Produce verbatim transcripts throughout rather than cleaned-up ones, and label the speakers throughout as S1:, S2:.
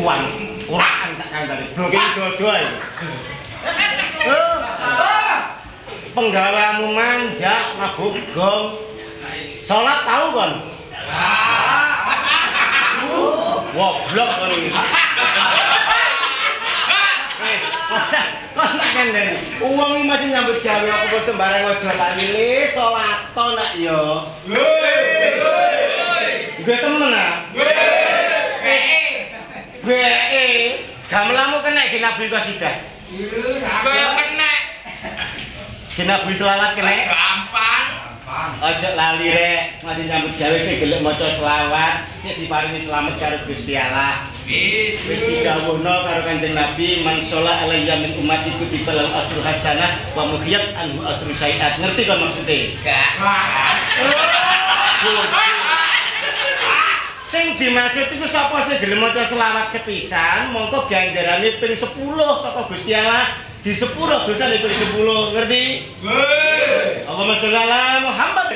S1: cuan uraan sak kancane bloke dodo ae. Penggaweanmu manjak mabuk gong. Salat tahu kon? Woblok kon iki. Eh, kon tak kandhani. Wong iki masih nyambut gawe apa kok sembarang aja lali salat to nak ya. Gue temen ah. Be, gamelamu kena dinabi qasidah.
S2: Kaya kena.
S1: Dinabi selawat kena.
S2: Gampang.
S1: Aja lali rek, masih nyambut gawe sing gelem maca selawat, cek diparingi slamet karo Gusti Allah. Wis didhawuhna karo Kanjeng Nabi, man sholla alayya min ummati kutiba lahu asru hasanah wa muhiyat anhu asru sayiat. Ngerti kan maksudnya? Gak. Sing dimaksud iku sapa sing gelem maca selawat sepisan, mongko ganjarane ping sepuluh saka Gusti Allah, di sepuluh dosane ping sepuluh, ngerti? Nggih. Allahumma sholli ala Muhammad.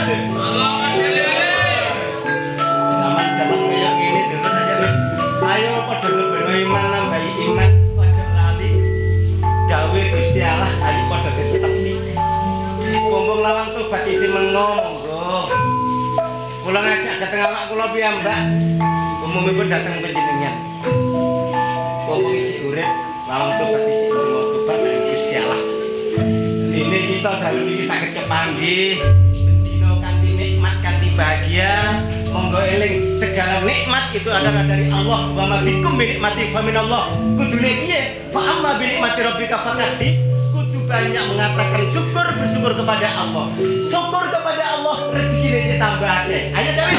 S1: Muhammad.
S2: Allahumma sholli alaihi.
S1: Zaman-zaman kayak gini dulu aja wis. Ayo padha ngebeno iman nambahi iman, aja lali. Gawe Gusti Allah ayo padha ditepi. Bombong lawang tobat isi mengo monggo. Kula ngajak dateng awak kula piyambak. Umumipun dateng panjenengan. Bombong isi urip lawang tobat isi mengo tobat nang Gusti Allah. Dene kita dalu iki saged kepanggih. Bendina kanthi nikmat kanthi bahagia. Monggo eling segala nikmat itu adalah dari Allah. Wa ma bikum min nikmati fa min Allah. Kudune piye? Fa amma bi nikmati rabbika faqadis. Kudu banyak mengatakan syukur, bersyukur kepada Allah. Syukur kepada Allah, rezekine ditambahake. Ayo Dewi.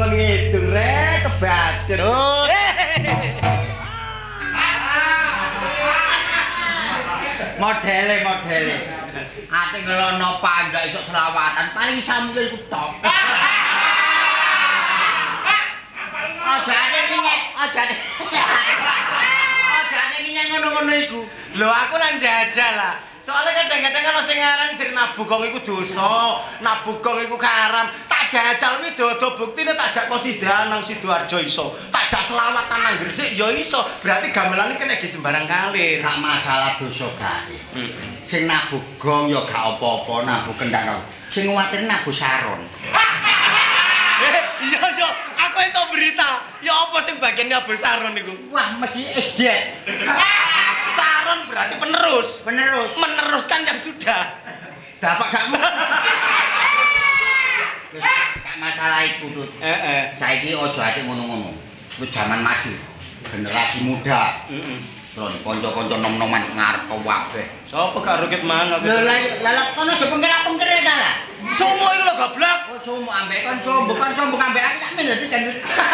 S1: kon ngidung rek kebacut.
S3: Modele modele. Ate ngelono pandak isuk selawatan paling sampe iku tok. Aja ade nyek, aja ade. Aja ade nyek ngono-ngono iku.
S1: Lho aku nang jajal lah. Soalnya kadang-kadang kalau sing ngaran dari nabugong iku dosa, nabugong iku karam. Tak jajal mi dodo buktine tak jak kosidahan nang Sidoarjo iso. Tak jak selawatan nang Gresik ya iso. Berarti gamelan kena di sembarang kalir.
S3: Gak masalah dosa gawe. Sing nabugong ya gak apa-apa, nabu kendang. Sing kuwatir nabu saron.
S1: Iya iya, aku entuk berita. Ya apa sing bagian nabu saron niku?
S3: Wah, mesti S D.
S1: Saron berarti penerus.
S3: Penerus.
S1: Meneruskan yang sudah.
S3: Dapat gak gak masalah iku, Tut.
S1: Heeh.
S3: Saiki aja ati ngono-ngono. Wis jaman maju. Generasi muda.
S1: Heeh.
S3: Terus kanca-kanca nom-noman ngarep kabeh.
S1: Sapa gak rukit mangan?
S3: Lho lah kono aja penggerak-pengger ta lah.
S1: Somo iku lho goblok.
S3: Oh, somo ambek kon somo, kon somo ambek aku tak mengerti kan.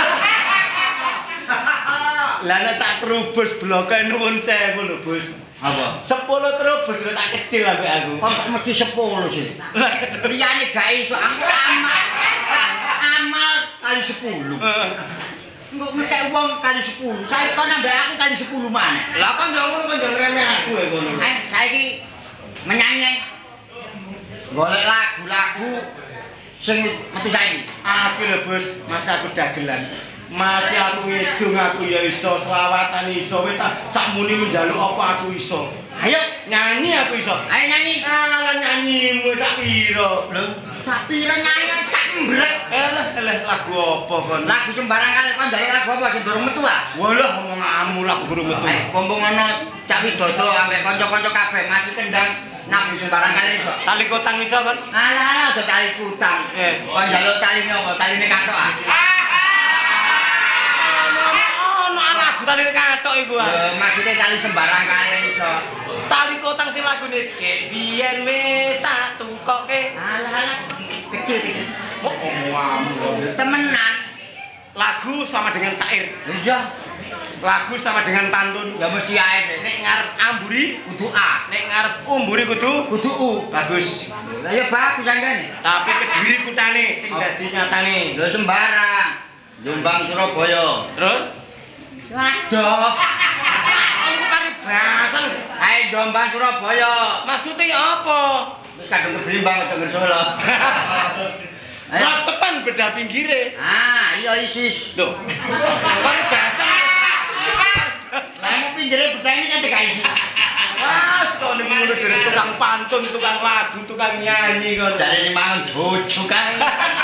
S1: Lah nek sak trubus bloke nuwun sewu lho, Bos.
S3: Apa?
S1: sepuluh trubus lho tak kecil ambek aku.
S3: Kok mesti sepuluh sih. Liyane gak iso aku amal. Amal kali sepuluh.
S1: Heeh.
S3: Engko ngekek wong kali sepuluh. Saiki kon ambek aku kali sepuluh maneh.
S1: Lah kan yo ngono kan yo remeh aku ya ngono.
S3: Eh, saiki menyanyi. Golek lagu-lagu sing metu saiki.
S1: Aku lho, Bos, masa aku dagelan. Masih aku ngidung aku ya iso, selawatan iso, wis tak sakmuni njaluk apa aku iso.
S3: Ayo
S1: Nyanyi aku iso.
S3: ayo nyanyi.
S1: Alah nyanyimu sak piro? Lho,
S3: Sak pira nyanyi sak mbrek.
S1: elah elah lagu apa kon?
S3: Lagu sembarang kali kon njaluk lagu apa sing durung metu ah?
S1: Walah ngomonganmu lagu guru metu.
S3: Eh, pompong ana Cak Widodo ambek kanca-kanca kabeh maju kendang nang sembarang kali iso.
S1: Tali kotang iso kon?
S3: Alah alah aja tali kutang.
S1: Eh.
S3: Kon njaluk taline apa? Taline kathok ah.
S1: Ono lagu tali kathok iku ah.
S3: Lho, maksudnya tali sembarang kali iso.
S1: Tali kotang sing lagune Kek biyen wis tak tukoke.
S3: Alah alah kecil iki.
S1: Oh, omonganmu.
S3: Temenan.
S1: Lagu sama dengan syair.
S3: Iya,
S1: Lagu sama dengan pantun.
S3: ya mesti ae.
S1: Nek ngarep amburi,
S3: Kudu A,
S1: nek ngarep umburi kudu
S3: kudu U.
S1: bagus.
S3: Lah ya bagus jangkane.
S1: Tapi kediri kutane sing dadi nyatane.
S3: Lho sembarang. Jombang Surabaya.
S1: Terus
S3: Waduh.
S1: aku paribasan.
S3: Ae Jombang Surabaya.
S1: Maksudnya ya apa?
S3: Wis kadung keblimbang denger Solo. Ayo.
S1: Rak sepan beda pinggire.
S3: Ah, iya isis.
S1: Loh. Paribasan.
S3: Lah mau pinggire bedane kan gak isi.
S1: Wah, kok niku ngono jare tukang pantun, tukang lagu, tukang nyanyi kon.
S3: Jare ini mangan bojo kae.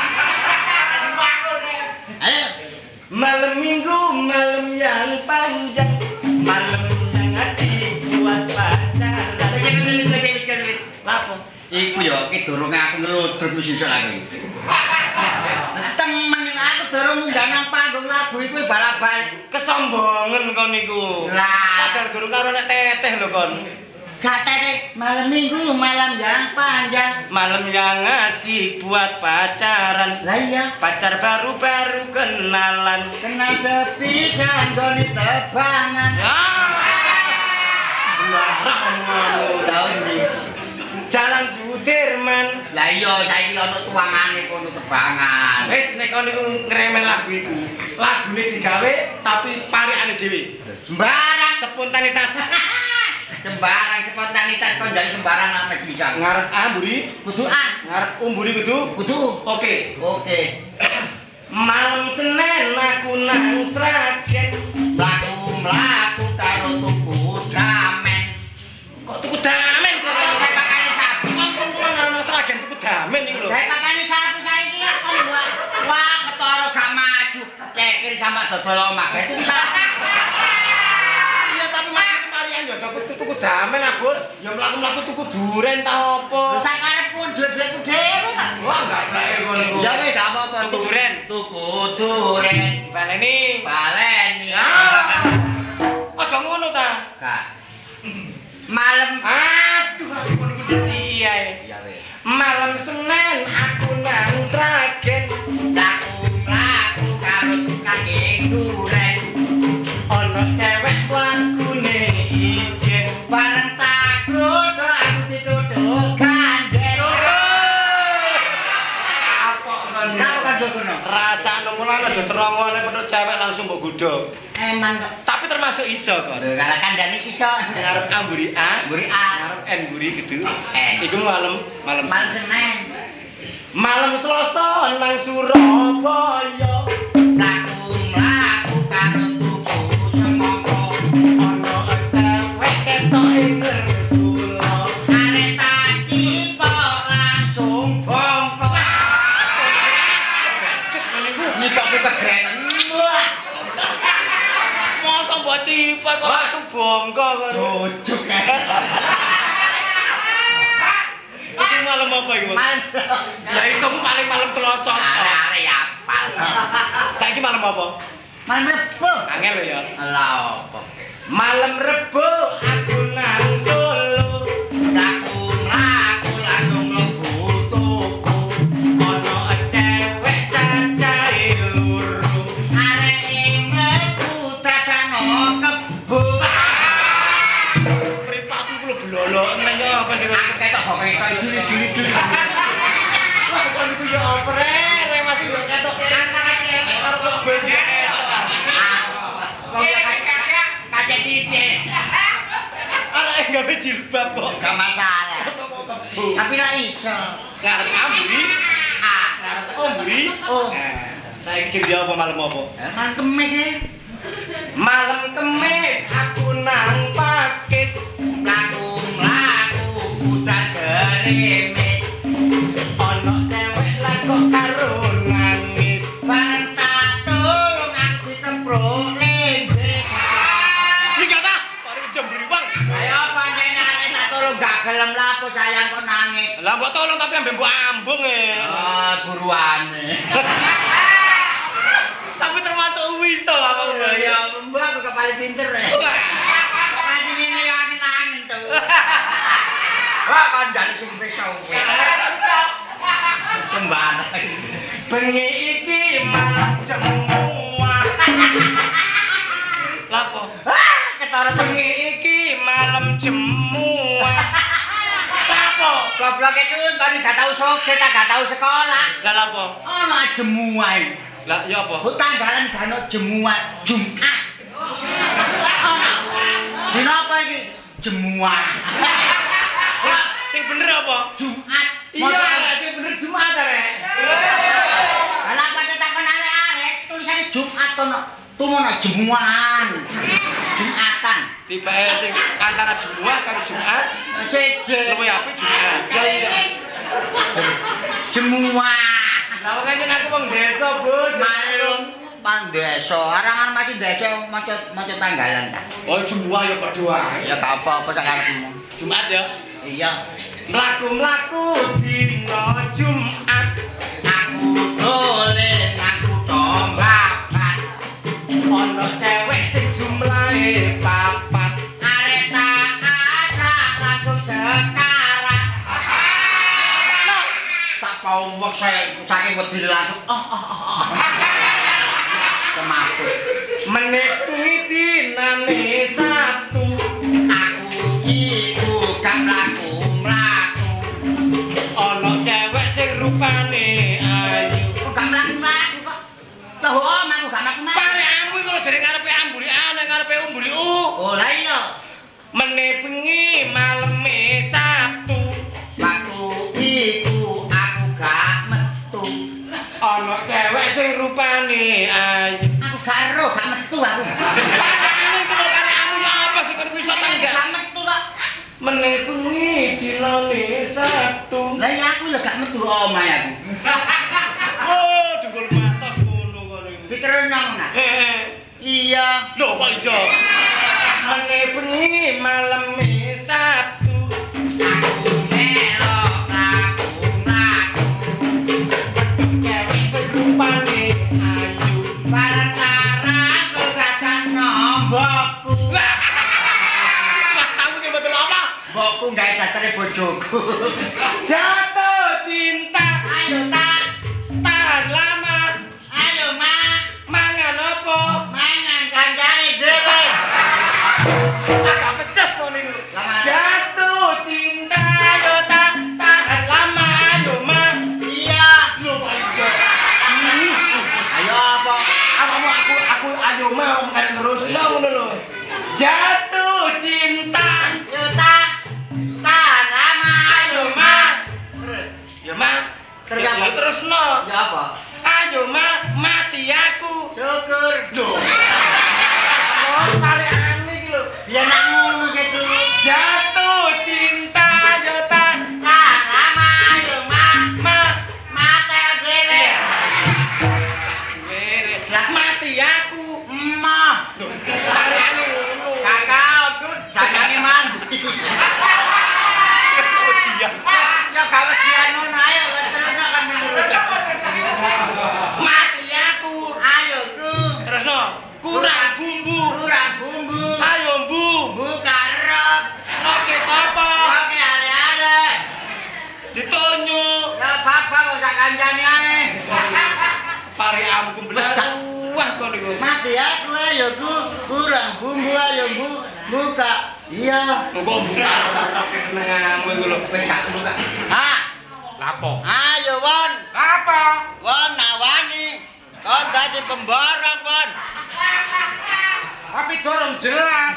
S3: Ayo.
S1: Malam minggu, malam yang panjang, malam yang dibuat pacaran. Lapo?
S3: Iku ya ki durung aku ngeludruk wis iso lagi. Temen aku durung munggah nang panggung lagu iku bal-bal
S1: Kesombongan kon niku.
S3: Lah.
S1: Padahal guru karo nek teteh lho kon.
S3: gak tete malam minggu malam yang panjang.
S1: Malam yang asik buat pacaran.
S3: Lah iya,
S1: Pacar baru-baru kenalan.
S3: kenal sepisan goni tebangan.
S1: Larang ngono.
S3: Tahun iki.
S1: Jalan Sudirman.
S3: Lah iya saiki ana tuangane kono tebangan.
S1: Wis nek kon niku ngremen lagu iku. Lagune digawe tapi parikane dhewe.
S3: Sembarang
S1: Spontanitas.
S3: sembarang spontanitas kon jadi sembarang nek bisa.
S1: Ngarep amburi,
S3: Kudu A,
S1: ngarep umburi kudu.
S3: kudu.
S1: Oke.
S3: Oke.
S1: Malam Senin aku nang Sragen.
S3: Mlaku mlaku karo tuku damen.
S1: Kok tuku damen kok
S3: Kayak pakane sapi.
S1: kok nang Sragen tuku damen iki lho.
S3: Kayak pakane sapi saiki kon gua. Wah, ketara gak maju. Cekir sama dodol omah. Itu bisa.
S1: Iya tapi maksud kalian ya coba tuku damen ah, Bos. Ya mlaku-mlaku tuku duren ta opo.
S3: Sak karepku duwe-duweku dhewe ta.
S1: Wah, enggak kae kon niku.
S3: Ya wis gak apa-apa.
S1: Tuku duren.
S3: Tuku duren.
S1: Baleni.
S3: Baleni.
S1: Aja ngono ta.
S3: Gak. Malam.
S1: Aduh, aku kon niku disi ae.
S3: Ya wis.
S1: Malam Senin aku nang Sragen.
S3: Mlaku mlaku duren ono cewek lakune ijen bareng takut aku dituduh gandeng apa kan apa kan
S1: rasa numulan ada terongone penuh cewek langsung mbok godho
S3: emang
S1: tapi termasuk iso kok
S3: kalau kandani iso
S1: ngarep amburi A
S3: mburi A
S1: ngarep N mburi gitu
S3: N
S1: iku malam malam
S3: malam Senin
S1: malam Selasa nang Surabaya
S3: laku mlaku karo tuku semangka
S1: ono cewek ketok ing ngersula
S3: arek tadi kok langsung bongkok nyipok kegren
S1: masa mbok cipet kok langsung bongkok kok
S3: duduk
S1: iki malam apa iku
S3: malam
S1: ya iso paling malam Selasa
S3: arek ya apal
S1: saiki malam apa
S3: malam Rebo
S1: angel lho ya
S3: lha opo
S1: malam Rebo aku nang Solo
S3: laku mlaku langsung mlebu tuku
S1: ono cewek cacahe loro
S3: arek mlebu dadano kebo
S1: mripatku kulo blolo nang ya apa sih
S3: aku ketok kok ketok diri-diri
S1: wah kok niku ya apa rek rek masih yo ketok antara cewek karo kebo
S3: kaget titik
S1: arek gawe jilbab kok
S3: gak masalah tapi lah iso
S1: ngarep amburi
S3: ah
S1: ngarep amburi
S3: oh
S1: saiki dia apa malam apa
S3: malam kemis ya
S1: malam Kemis aku nang pakis
S3: laku mlaku udah gerimis
S1: ono cewek lah kok karo nangis
S3: bareng tak tulung aku ditempruk lenggek
S1: iki kata paling jembriwang
S3: ayo panjenengane tak tulung gak gelem lapo sayang kok nangis
S1: lah mbok tolong tapi ambe mbok ambung e
S3: oh buruane
S1: tapi termasuk wiso apa
S3: ya mbak aku kepala pinter ya tadi ini ya nangis tuh wah kan jadi sumpah sumpah kemana
S1: bengi iki malam semua lapo
S3: ketara
S1: bengi iki malam semua lapo
S3: goblok itu tadi gak tau soge tak gak tau sekolah
S1: lah lapo
S3: oh no jemuai
S1: lah ya apa
S3: tanggalan dano jemuai Jumat oh no dino apa ini jemuai
S1: sing bener apa
S3: Jumat
S1: iya sing bener Jumat rek
S3: ala pada takon arek-arek tulisane Jumat tono tumono jemuan Jumatan
S1: tiba sing antara Jumat karo Jumat
S3: jeje
S1: luwih apik Jumat
S3: jemuan
S1: lah makanya aku wong desa bos
S3: malum pan desa arangan masih desa maca maca tanggalan ta
S1: oh Jumat ya kok dua
S3: ya gak apa-apa sak karepmu
S1: Jumat ya
S3: iya
S1: mlaku-mlaku dina Jumat
S3: aku dolen aku tombakan
S1: ono cewek sing jumlahe papat
S3: arek tak ajak langsung sekarang tak pawek saya saking wedi langsung oh oh oh kemaput
S1: menekuwi dinane Sabtu
S3: aku iku gak mlaku mlaku
S1: ono cewek sing rupane ayu
S3: kok gak mlaku mlaku kok loh om aku gak mlaku mlaku
S1: paremu iku jare ngarepe amburi A ngarepe umburi U
S3: oh lah iya
S1: meneh bengi maleme Sabtu
S3: waktu iku aku gak metu
S1: ono cewek sing rupane ayu
S3: aku gak ero gak metu aku
S1: ini kok karemu ya apa sih kan bisa tangga
S3: gak metu kok
S1: meneh bengi dinane Sabtu
S3: lah iya aku ya gak metu omahe aku
S1: oh dengkul matos ngono karo iku
S3: diterenyong nah
S1: eh
S3: iya
S1: lho kok iso meneh bengi maleme Sabtu
S3: aku melok mlaku mlaku
S1: cewek sing rupane ayu
S3: bareng tarang kok gak nombokku
S1: wah kamu sing betul apa
S3: mbokku gawe dasare bojoku
S1: jatuh cinta
S3: ayo tak
S1: tahan lama
S3: ayo mak
S1: mangan apa Ayo mau kan terus mau ngono lho. Jatuh cinta.
S3: Yo tak. Tahan lama ayo mah.
S1: Ya mah.
S3: Terus
S1: Ya,
S3: apa?
S1: terus no.
S3: Ya apa?
S1: Ayo mah mati aku.
S3: Syukur.
S1: Loh. Oh, paling aneh iki lho.
S3: Ya nak ngono gitu.
S1: Jatuh cinta yo tak.
S3: Tahan lama ayo mah.
S1: Ma
S3: Mate dhewe.
S1: Were. Lah mati aku.
S3: Emah.
S1: Paling aneh ngono.
S3: Kakak aku jangange mandi.
S1: Dia.
S3: Ya kalau dia ngono ayo terus kan menurut.
S1: Mati aku.
S3: Ayo ku.
S1: Terus no. Kurang bumbu.
S3: Kurang bumbu.
S1: Ayo bu.
S3: Buka rok.
S1: Oke papa.
S3: Oke are-are.
S1: Ditonyo.
S3: Ya papa usah kancane ae.
S1: Pare amku belas. Wah kok niku.
S3: Mati aku ayo ku. Kurang bumbu ayo bu. Buka. Iya.
S1: Engko buka oke senenganmu iku lho. Wis gak buka.
S3: Ha.
S2: Lapo?
S3: Ayo Won.
S2: Apa?
S3: Won nawani. Kon dadi pemborong Won.
S2: Tapi dorong jelas.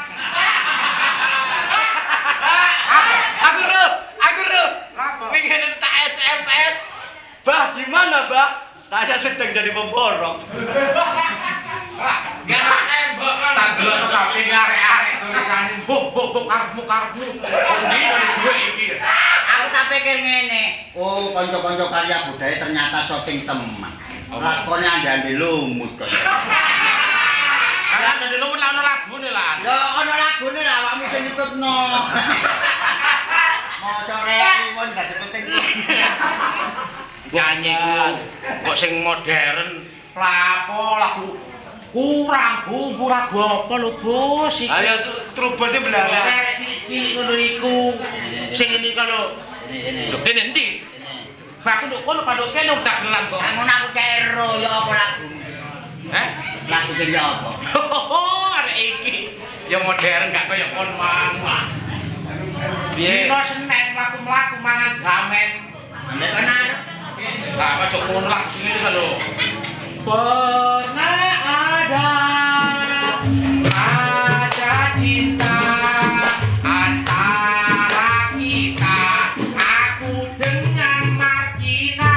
S1: Aku ro, aku ro.
S2: Lapo?
S1: Pengen tak S M S. Bah, di mana, Bah? Saya sedang jadi pemborong.
S2: Gak tembok kan. Tak delok tapi arek-arek tulisane buk buk buk karepmu karepmu. Ndi dari duwe iki.
S3: Aku tak pikir ngene. Oh, kanca-kanca karya budaya ternyata syuting teman. Lakone andane lumut kok.
S2: Kan dari lu lan lagune lan.
S3: Ya ana lagune lah awakmu sing nyebutno. Mosok rewon gak penting.
S2: Nyanyi ku kok sing modern. Lapo lagu kurang bumbu lagu apa lho bos iki.
S1: Ayo trubose belanga.
S2: Arek cilik ngono iku. Sing ini kalau
S3: Ini
S2: lho kene ndi? Aku nduk kono padha kene udah gelam kok.
S3: Ngono aku kero ya apa lagu.
S2: Heh?
S3: Lagu ki ya apa?
S2: Oh, arek iki ya modern gak kaya kon mang.
S1: Piye?
S2: Dino Senin mlaku-mlaku mangan gamen.
S3: Ambek kena
S2: Lah aja ngono lagu sing ini kan lho. Pernah ada rasa cinta antara kita, aku dengan Martina.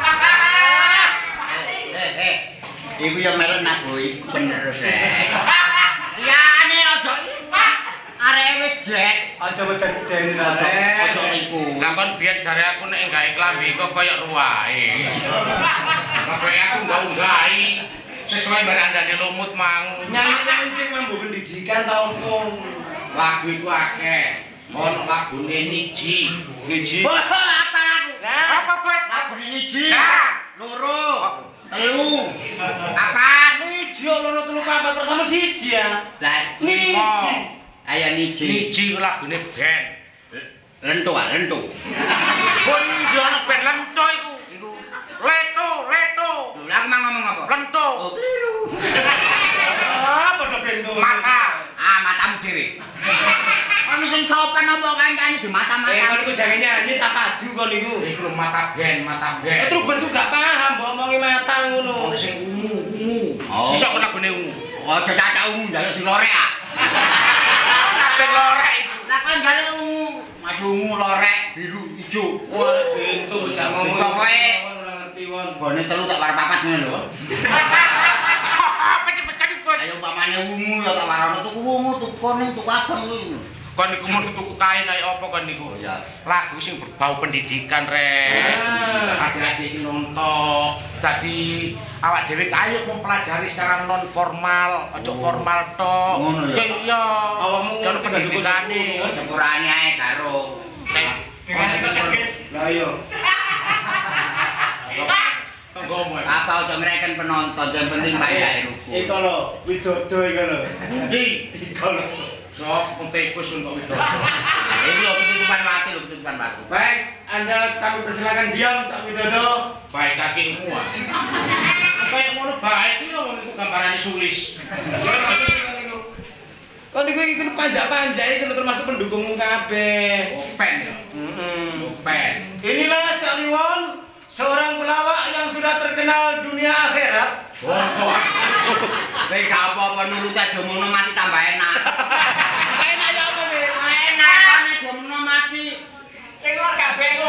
S3: Eh eh. Iku ya melok nak boy bener rek. Ya ane aja iku. Arek wis jek.
S1: Aja medeni
S3: Aja
S1: rek.
S3: iku.
S2: Lah kon biyen jare aku nek gawe klambi kok koyo ruwae. Pokoke aku nggawe sesuai barandane lumut mang.
S1: Nyanyi-nyanyi sing mambu pendidikan ta opo?
S2: Lagu iku akeh. Ono lagune Niji.
S1: Niji.
S3: Wah, apa lagu?
S2: Apa bos?
S3: Lagu niji.
S2: Ya.
S3: Loro. Telu. Apa?
S1: Niji loro telu papat bersama siji ya.
S3: Lah
S1: Niji.
S3: Ayo niji.
S2: Niji ku lagune band.
S3: Lento ah, lento.
S2: Pun yo ono band lento iku.
S3: Iku.
S2: Leto, leto.
S3: Lho, aku mau ngomong apa?
S2: Lento.
S3: Oh, keliru.
S1: Ah, padha bendo.
S2: Mata.
S3: Ah, matamu dhewe. Ono sing sopan apa kancane di
S1: Eh,
S3: mata-mata.
S1: kon iku jangan nyanyi tak padu kon niku.
S2: Iku lho mata band, mata
S1: Eh,
S2: band.
S1: Trubus ku gak paham mbok omongi matang ngono.
S2: Ono sing ungu, ungu.
S3: Oh.
S2: Iso kok lagune ungu.
S3: Oh, cacak ungu njaluk sing lorek ah.
S2: Kabeh lorek iku.
S3: Lah kan njaluk ungu, maju ungu, lorek, biru, ijo.
S1: Wah, bento jak ngomong.
S3: Pokoke
S1: ora ngerti won.
S3: bone telu tak war papat ngono lho.
S2: Apa cepet bos?
S3: Ayo umpamane ungu ya tak warono tuku ungu, tuku kuning, tuku abang ngono.
S2: Kon niku mun tuku kain ae apa kon niku?
S3: Oh ya.
S2: Lagu sing berbau pendidikan rek.
S1: Ah.
S2: Adik-adik iki nonton. Dadi awak dhewe ayo mempelajari secara non formal, aja
S3: Oh.
S2: formal tok.
S3: Ngono ya?
S2: Iya.
S1: Awakmu
S2: Jan pendidikane.
S3: Ukurane ae karo.
S1: Lah iya.
S2: Tunggu
S3: Apa aja ngreken penonton, yang penting bayar ruku.
S1: Iku lho, widodo iku lho.
S2: Ndi?
S1: Iku lho.
S2: Sok mentikus untuk itu.
S3: Iki lho ketutupan mati lho, ketutupan mati.
S1: Baik, Anda kami persilakan diam Cak Widodo.
S2: Baik kakimu ah. Apa yang ngono baik iki lho niku gambarane sulis.
S1: Kok niku iki panjak-panjak iki termasuk pendukungmu kabeh.
S2: Open ya.
S1: Heeh.
S2: Open.
S1: Inilah Cak Liwon, seorang pelawak yang sudah terkenal dunia akhirat.
S2: Oh,
S3: Wis gak apa-apa kon nuruti adomono mati tambah enak.
S1: Enak ya apa nih?
S3: Enak kon adomono mati.
S4: Sing lor gak bengok.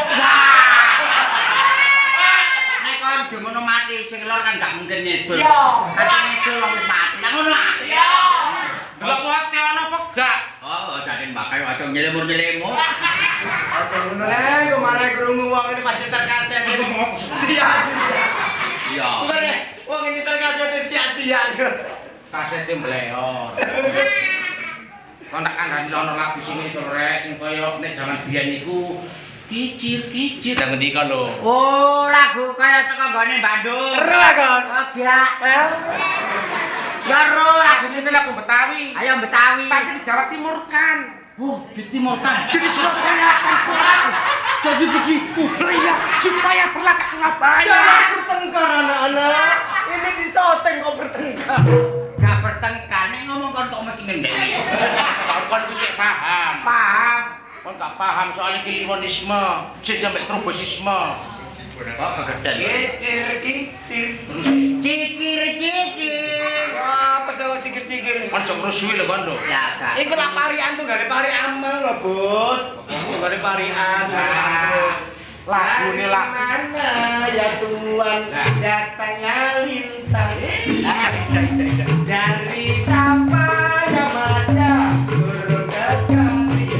S3: Nek kon adomono mati sing lor kan gak mungkin nyedul.
S4: Iya.
S3: Kan nyedul wong wis mati. Lah ngono lah.
S4: Iya.
S2: Delok wate ana apa gak?
S3: Oh, jane mbakai wae nyelemur-nyelemur.
S1: Aja ngono ae, kok malah krungu wong ini pacetan kaset. Sia-sia.
S3: Iya.
S1: Bukan wong ini terkaset sia-sia.
S2: Kasete mbleor. Kok tak kandhani ana lagu sini to rek sing kaya nek jaman biyen iku kicir-kicir nang ngendi lho.
S3: Oh, lagu kaya teko gone Bandung.
S1: Ero kon.
S3: Oh, gak. Ya ro lagu
S2: Asline lagu Betawi.
S3: ayo Betawi.
S2: Tapi di Jawa Timur kan.
S3: Oh, di Timur Tengah.
S2: Jadi Surabaya kan.
S3: Jadi begitu.
S2: Oh iya, supaya berlaga Surabaya.
S1: Jangan bertengkar anak-anak. Ini disoteng kok bertengkar.
S3: Gak bertengkar, nek ngomong kon kok mesti ngendeli.
S2: Kau kan kucek paham.
S3: Paham.
S2: Kon gak paham soal kliwonisme, sing sampe trobosisme.
S3: Kok kegeden.
S1: Kicir-kicir.
S3: Cikir-cikir.
S1: Wah, apa sih kok cikir-cikir?
S2: Kon jok rusuhi lho kon lho.
S3: Ya, Kak.
S1: Iku lah parian tuh gak ada pari amal loh, Bos. Gak ada parian.
S2: Lagu ini lah.
S1: Mana ya Tuhan datangnya lintang.
S2: Bisa, bisa, bisa, bisa.
S1: Dari Sabaya Maja turun ke kali.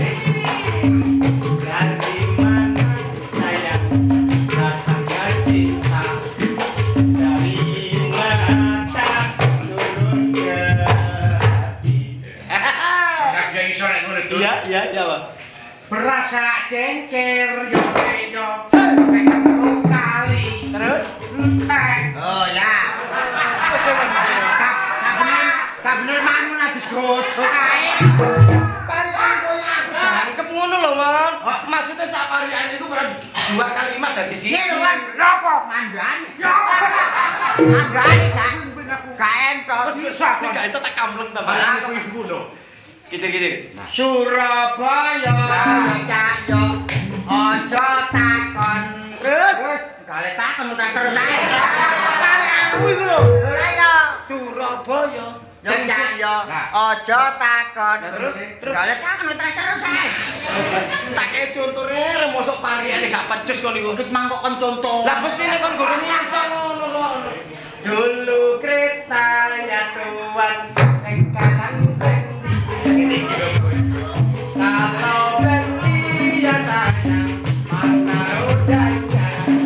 S1: Dari mana sayang datangnya cinta. Dari mata turun ke hati.
S2: Sak yo iso nek ngono.
S1: Iya, iya, iya, Pak.
S2: Berasa cengker yo yo. Tekno kali.
S1: Terus?
S2: Entek.
S3: Oh, ya. Gak bener mangun adi jojo kae.
S1: Parian koyo aku jangkep ngono lho, Mon. Maksudnya sak parian iku berarti dua kalimat dari sini.
S3: Ini lho, nopo? Mandani. Mandani kan. Gak entok.
S2: Bisa kok.
S1: Gak iso tak kampleng ta,
S2: Malah
S1: Pak.
S2: aku iku lho.
S1: Gitu-gitu.
S3: Surabaya cahyo ojo takon.
S1: Terus
S3: Kale takon tak terus ae.
S1: aku iku lho.
S3: Lah ya
S1: Surabaya.
S3: yo cahyo ojo takon.
S1: Terus terus
S3: Kale takon tak terus ae.
S1: tak kei contone mosok pariane gak pecus kon iku.
S3: Kit mangkok kon contoh.
S1: Lah mestine kon gurune iso ngono lho. Dulu kereta ya Tuhan sekarang ini kalau berhenti ya sayang mana rodanya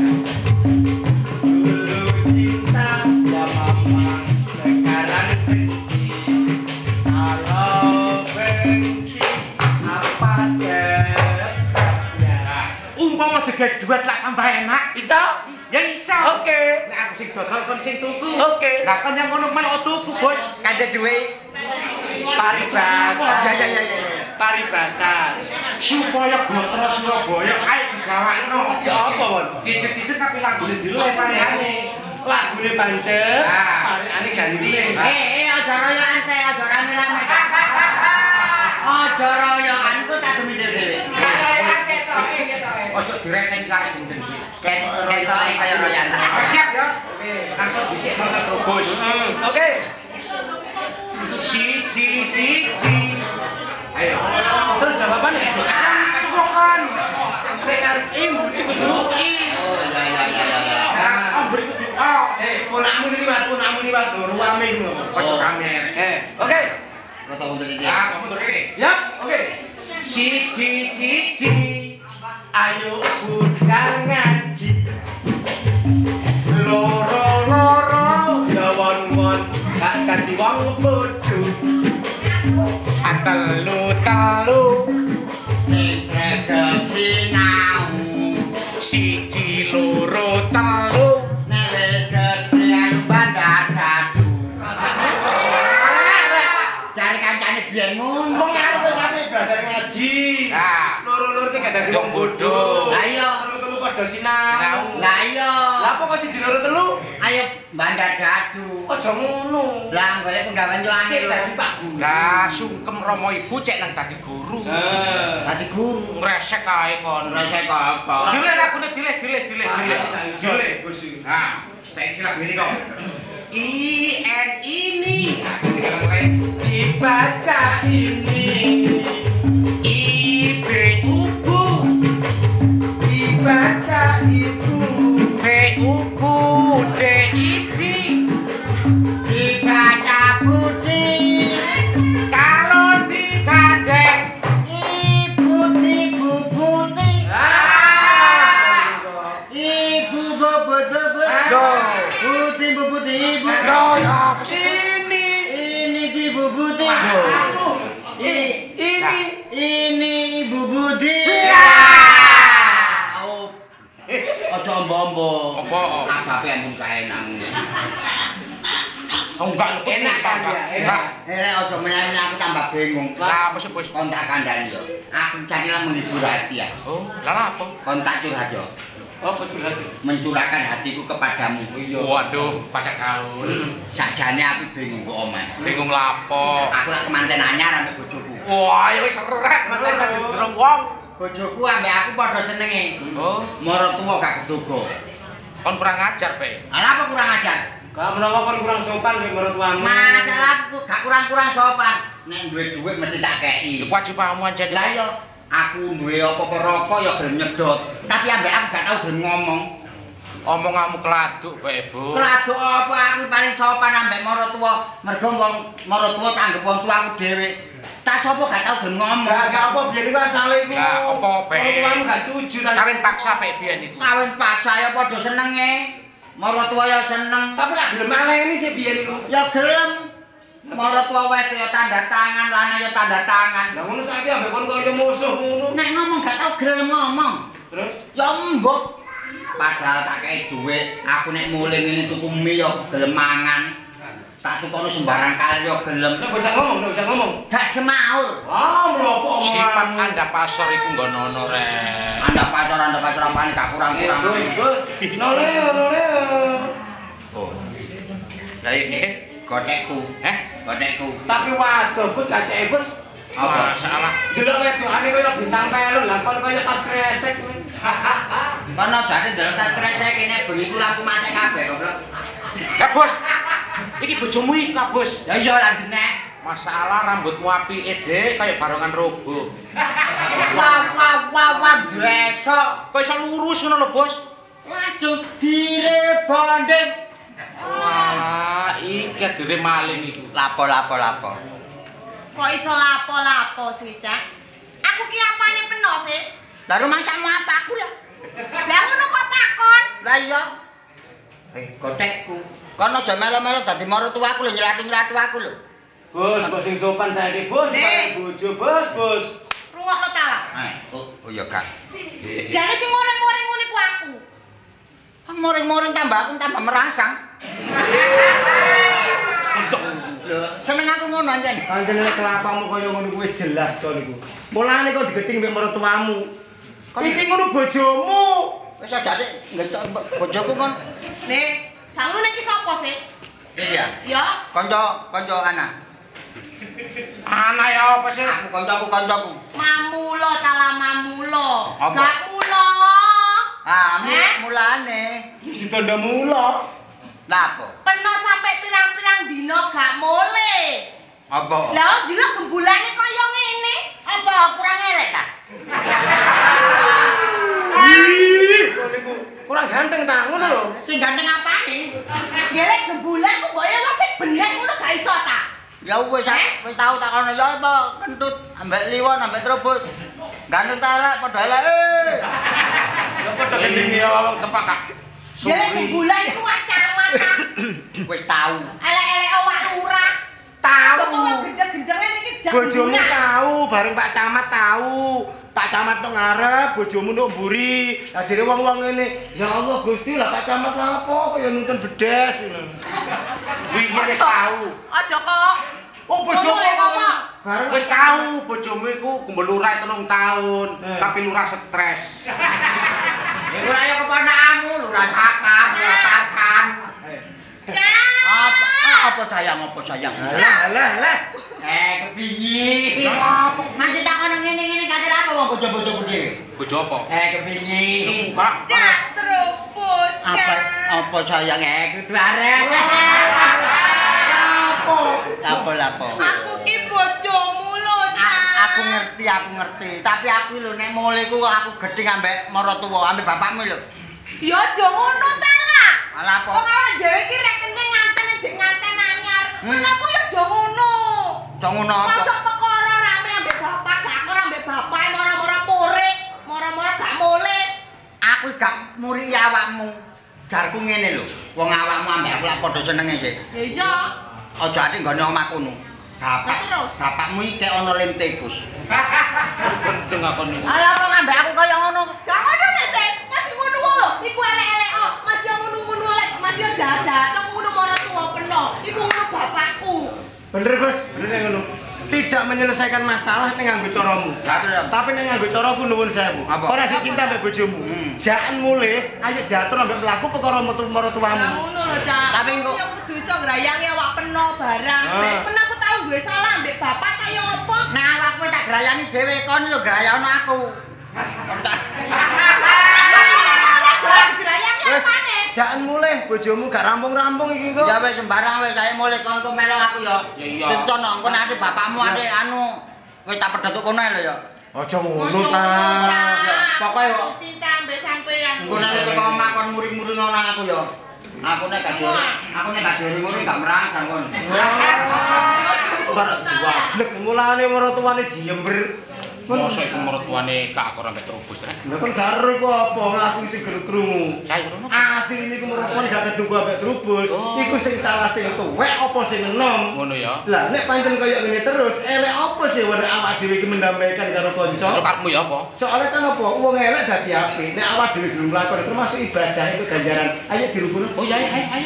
S1: dulu cinta ya mama sekarang benci kalau benci apa sebabnya
S2: Umpama digawe duet lak tambah enak.
S1: bisa
S2: Ya iso.
S1: oke
S2: Nek aku sing dodol kon sing tuku.
S1: Oke.
S2: Lah kon yang ngono men tuku, Bos.
S3: Kade duwe
S1: paribasa
S3: ya ya ya ya.
S1: paribasa
S2: Supaya gotra Surabaya ae digawakno.
S1: ya apa Mon?
S2: Dikit-dikit tapi lagune dhewe variane.
S1: lagune pancet
S2: Nah.
S1: parikane ganti
S2: Nah.
S3: Eh eh aja royoan teh aja rame-rame. Aja royoan ku tak demi dhewe.
S2: Ojo direken kare dinten iki.
S3: Ket ketoke kaya royoan.
S2: Oh, siap ya.
S1: oke
S2: Kantor dhisik banget lho, Bos.
S1: oke
S2: Siji siji. Ayo.
S1: terus jawabannya
S2: Kok kan?
S1: nek arep imbu kudu i
S3: Oh ya ya ya ya.
S2: Ah, oh berikut oh.
S1: eh punakmu liwat punakmu liwat lho ruame ngono
S2: Ojo kamer.
S1: eh oke
S3: Rata mundur iki.
S2: Ah, kamu tur ini.
S1: siap oke
S2: Siji siji.
S1: ayo budal ngaji
S2: Loro loro.
S1: ya won-won gak ganti wong bodho
S2: Telu telu.
S3: Sing sregep sinau.
S2: Siji loro telu.
S3: Nek wis gedhe ayo bandar dadu. Cari kancane biyen ngono.
S1: wong arep wis sampe belajar ngaji
S2: Nah.
S1: loro-loro sing gak dadi wong bodho
S3: Lah iya.
S1: telu padha sinau
S3: Lah iya.
S1: lah apa kok siji loro telu
S3: Ayo bandar dadu.
S1: aja ngono
S3: Lah golek penggawean yo
S1: cek
S3: angel.
S1: dadi Pak Guru
S2: Lah sungkem Romo Ibu cek nang dadi guru.
S1: eh
S3: Dadi guru.
S2: Ngresek ae kon.
S3: Ora kok apa.
S2: Dileh lagune dileh dileh dileh dileh. Dileh.
S1: Dileh.
S2: Nah, saya istilah gini kok. I N ini. Nah, tinggal mulai.
S1: dibaca ini ibu dibaca ibu
S3: Ibu D I D dibaca putih kalau digandeng ibu ibu putih ibu bobot bobot putih putih ibu ini ini ibu putih ini ini ini ibu putih. Ojo ombo-ombo.
S2: Apa?
S3: Asape ampun kaenak.
S2: Oh enggak lepas
S3: Enak kan ya? Enak. Enak ojo menyanyi aku tambah bingung.
S2: Lah apa sih bos?
S3: Kontak kandhani yo. Aku jadilah menghibur hati ya.
S2: Oh, lah apa?
S3: Kontak curhat yo.
S1: apa curhat
S3: Mencurahkan hatiku kepadamu.
S2: Waduh, pasak kaul.
S3: Sakjane aku bingung kok omah.
S2: Bingung lapo?
S3: Aku lak kemanten anyar ambek bojoku.
S2: Wah, ya wis seret manten jero wong.
S3: Bojoku ambek aku padha senenge.
S2: Oh,
S3: Mara tuwa gak kedogo.
S2: kon kurang ajar, Pe.
S3: Ala apa kurang ajar?
S1: Gak menawa kon kurang sopan nek mertuamu.
S3: Masalahku gak kurang-kurang sopan. Nek duwe dhuwit mesti tak kei.
S2: Kewajibanmu anjen.
S3: Lah yo aku duwe apa-apa rokok ya gelem nyedot. Tapi ambek aku gak tau gelem ngomong.
S2: Omonganmu keladuk, Pak Ibu.
S3: Keladuk apa aku paling sopan ambek mara tuwa. Mergo wong mara tuwa tak anggap wong tuaku dhewe. Tak sapa gak tau gelem ngomong.
S1: Gak gak apa biyen iku asale iku.
S2: Gak apa, Pe.
S1: Mertuamu gak setuju ta.
S2: Kawin paksa Pak biyen iku.
S3: Kawin paksa ya padha senenge. Mara tuwa ya seneng.
S1: Tapi gak gelem aleni sih biyen iku.
S3: Ya gelem. Mara tuwa wis ya tanda tangan, lanang ya tanda tangan.
S1: Lah ngono saiki ambek kon kaya musuh ngono.
S3: Nek ngomong gak tau gelem ngomong.
S1: Terus
S3: Ya mbok. Padahal tak kei dhuwit, aku nek mulih ngene tuku mie ya gelem mangan. Tak tukono sembarang kali ya gelem.
S1: nek bocah ngomong, nek bocah ngomong.
S3: Gak jemaur.
S1: Ah, mlopo
S2: Sifat
S1: omongan.
S2: Anda pasar iku nggono-ngono rek.
S3: Anda pacar, anda pacar apane gak kurang-kurang.
S1: Gus, Gus. Noleo, noleo.
S3: Oh. Lah iki gotekku,
S2: Eh,
S3: gotekku.
S1: Tapi waduh, Gus gak cek, Gus.
S2: apa salah?
S1: Delok wedokane kaya bintang pelu, lah kon kaya tas kresek.
S3: Kono jane ndelok tas kresek kene begitu lampu mati kabeh goblok.
S2: Eh, Bos. Iki bojomu iki, Kak, Bos.
S3: Ya iya lah denek.
S2: Masalah rambutmu apike, Dik, kaya barongan robo.
S3: Wah wah wah wah besok
S2: Kok iso lurus ngono lho, Bos?
S3: langsung direbonding.
S2: Wah, iki dire maling iku.
S3: Lapo lapo lapo.
S5: Kok iso lapo-lapo sih, Cak? Aku ki apane peno sih?
S3: Lah rumahmu apa aku lah.
S5: Lah ngono kok takon?
S3: Lah iya. Eh, gotekku. Kono aja melo-melo dadi mara tuaku lho nyelatu-nyelatu aku lho.
S1: Bos, bos sing sopan saiki, Bos.
S5: Nih.
S1: Bojo, Bos, Bos.
S5: Rungokno ta lah.
S3: Eh, oh, oh iya Kak.
S5: Jane sing moring-moring ngene ku aku.
S3: Kan moring-moring tambah aku tambah merangsang. Lho, seneng aku ngono anjen.
S1: Panjenengan kelapamu kaya ngono kuwi wis jelas kok niku. Mulane kok digeting mbek mertuamu. Iki ngono bojomu.
S3: Wis ajake ngetok bojoku kon.
S5: Nih, kamu iki sapa sih?
S3: Iya.
S5: Ya,
S3: Kanca, kanca ana.
S2: Ana ya apa sih?
S3: Aku kancaku kancaku.
S5: mamulo tala mamulo.
S3: Apa?
S5: Gak mulo.
S3: Ah,
S5: Eh?
S3: mulane.
S1: Sing tanda mula.
S3: Lah apa?
S5: Peno sampe pirang-pirang dino gak mulih.
S3: Apa?
S5: Lah dino gembulane kaya ngene.
S3: Apa kurang elek ta?
S1: Ih, kok niku kurang ganteng ta ngono lho.
S3: Sing ganteng apane?
S5: Gelek gembulan ku boyo wong sing bener ngono gak iso ta.
S3: Ya wis wis tau tak kono ya apa kentut ambek liwon ambek trobos. Ganteng ta elek padha elek.
S2: Ya padha gendenge ya wong tepak, Kak.
S5: Gelek gembulan ku wacang-wacang.
S3: Wis tau.
S5: Elek-elek owak lurah.
S1: Tahu.
S5: Kok gendeng-gendenge iki jam.
S1: Bojomu tahu, bareng Pak Camat tahu. Pak Camat nang ngarep, bojomu nang mburi. Lah jere wong-wong ngene, ya Allah Gusti lah Pak Camat lah apa kaya nonton bedes ngono.
S2: Wingi wis tahu.
S5: Aja kok.
S1: Oh bojomu
S5: Ngomong apa?
S1: Bareng
S2: Wis tahu bojomu iku kumpul lurah telung tahun,
S1: Eh.
S2: tapi lurah stres.
S3: Iku ora ya keponakanmu lurah sakan, lurah sakan. Apa ah, apa sayang apa sayang?
S1: Alah alah alah.
S3: Eh kepingin. Masih tak kono ngene-ngene kate apa wong bojo-bojoku dhewe.
S2: Bojo apa?
S3: Eh kepingin.
S2: Pak.
S5: Cak terus.
S3: Apa apa sayang eh kudu arek.
S1: Apa?
S3: Lapo lapo.
S5: Aku ki
S3: Aku ngerti, aku ngerti. Tapi aku lho nek mulai ku aku gedhe ambek maratuwa, ambek bapakmu lho.
S5: Ya aja ngono ta lah.
S3: Malah apa?
S5: Wong awake dhewe iki rek kene nganten jek nganten anyar. Menaku ya aja ngono.
S3: Aja ngono apa?
S5: Masuk perkara rame ambek bapak, gak ora ambek bapak, mora-mora purik, mora-mora gak mulih.
S3: Aku gak muri awakmu. Jarku ngene lho. Wong awakmu ambek aku lak padha senenge sih.
S5: Ya iya.
S3: Aja ati nggone omahku nu. Bapak, bapakmu iki kek ana lem tikus.
S2: Penting aku niku.
S3: Ayo kok ngambek aku kaya ngono.
S5: Gak ngono nek sik, masih ngono lho. Iku elek-elek kok, masih ngono-ngono elek, masih jahat-jahat, ngono maratuwa peno. Iku ngono bapakku.
S1: Bener Gus, bener ngono. Tidak menyelesaikan masalah ning nganggo caramu. Tapi ning nganggo caraku nuwun sewu. Kok ora sik cinta mbek bojomu. Jangan mulih, ayo diatur ambek mlaku perkara maratuwamu.
S5: Lah ngono lho, Cak.
S3: Tapi kok
S5: yo kudu iso ngrayangi awak peno barang. Nek peno aku tau duwe salah ambek bapak kaya apa?
S3: nek awakku tak grayangi dhewe kon lho grayono aku.
S5: Grayangi
S1: Wes,
S5: apane?
S1: jangan mulih bojomu gak rampung-rampung iki kok.
S3: Ya wis sembarang wis saya mulai kon kok melu aku ya.
S2: Ya iya.
S3: Ditono engko nek bapakmu ade anu wis tak pedhot kono lho ya.
S1: Aja ngono ta.
S3: Pokoke kok
S5: cinta ambek sampean.
S3: engko nek teko omah kon muring-muring ngono aku ya. Aku nek gak aku nek gak muring gak merangsang kon.
S1: Bar diwablek mulane maratuwane jember.
S2: Mosok iku mertuane Kak Akor ambek terubus rek.
S1: Lah kon karo iku apa aku sing krungu.
S2: Saya ngono.
S1: Asli niku mertuane gak keduga ambek terubus. Iku sing salah sing tuwek apa sing enom.
S2: Ngono ya.
S1: Lah nek pancen kaya ngene terus, elek apa sih wene awak dhewe iki mendamaikan karo kanca?
S2: Terus karepmu ya apa?
S1: Soalnya kan apa? Wong elek dadi apik. Nek awak dhewe gelem nglakoni termasuk ibadah itu ganjaran. Ayo dirubun.
S2: Oh ya, ayo ayo.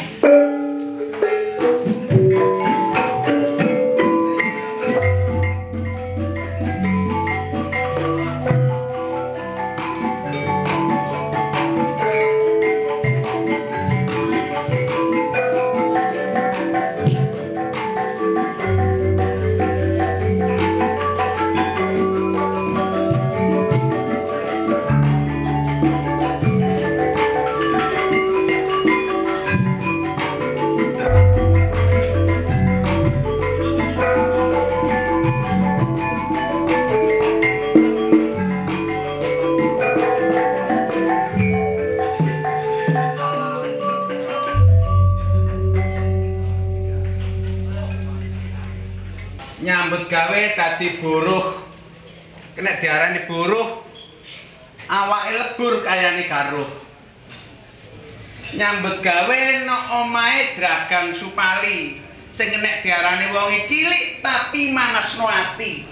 S6: Nyambut gawe dadi buruh. Kena diarani buruh. Awake lebur kayane garuh. Nyambut gawe no omahe Jragan Supali. Sing kena diarani wong cilik tapi manasno ati.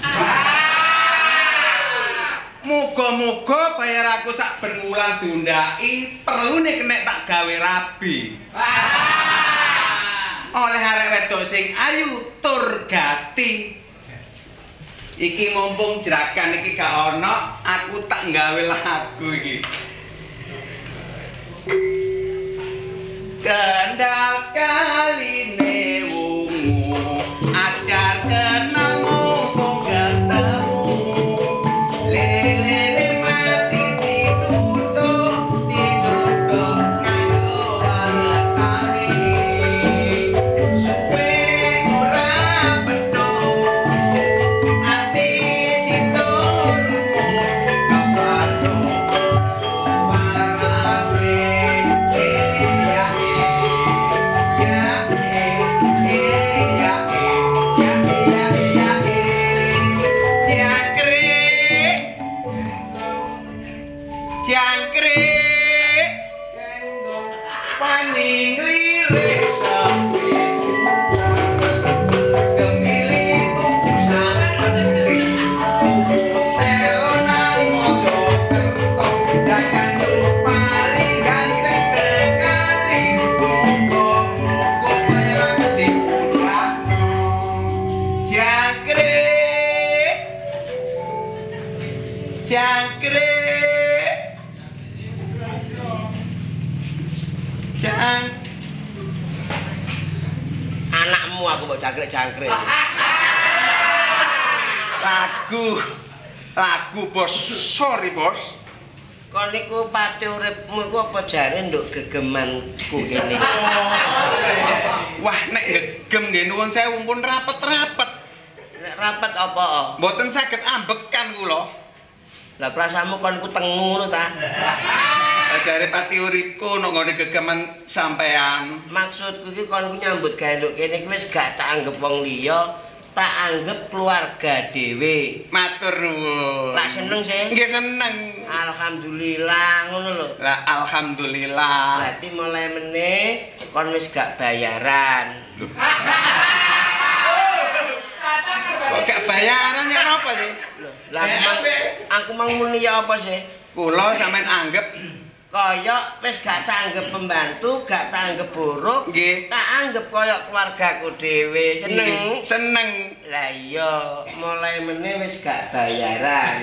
S6: Muga-muga bayar aku sak ben wulan diundaki, perlune kena tak gawe rabi. Oleh arek wedok sing ayu tur gati. Iki mumpung Jragan iki gak ana, aku tak nggawe lagu iki. Kendal kaline wungu, ajar kenal mumpung ketemu. Lelene mati ditutup, ditutup nganggo walasane. Anakmu aku mbok jangkrik-jangkrik. Lagu lagu bos, sorry bos.
S3: kon niku pati uripmu iku apa jare nduk gegemanku kene.
S6: Wah nek gegem nggih nuwun sewu pun rapet-rapet.
S3: Nek rapet apa?
S6: Mboten saged ambekan kula.
S3: Lah prasamu kon ku tengu lho ta.
S6: Ajare pati uripku nek nggone gegeman sampean.
S3: Maksudku iki kon ku nyambut gawe lho kene wis gak tak anggap wong liya, tak anggap keluarga dhewe.
S6: Matur nuwun.
S3: Tak seneng sih.
S6: Nggih seneng.
S3: Alhamdulillah ngono lho.
S6: Lah alhamdulillah.
S3: Berarti mulai meneh kon wis gak bayaran.
S6: Kok gak bayaran ya napa sih?
S3: Lah aku mang, aku mang muni ya apa sih?
S6: Kula sampean anggap
S3: Kaya wis gak tak anggap pembantu, gak tak anggap buruk,
S6: nggih.
S3: tak anggap kaya keluargaku dhewe. Seneng.
S6: Seneng.
S3: Lah iya, mulai meneh wis gak bayaran.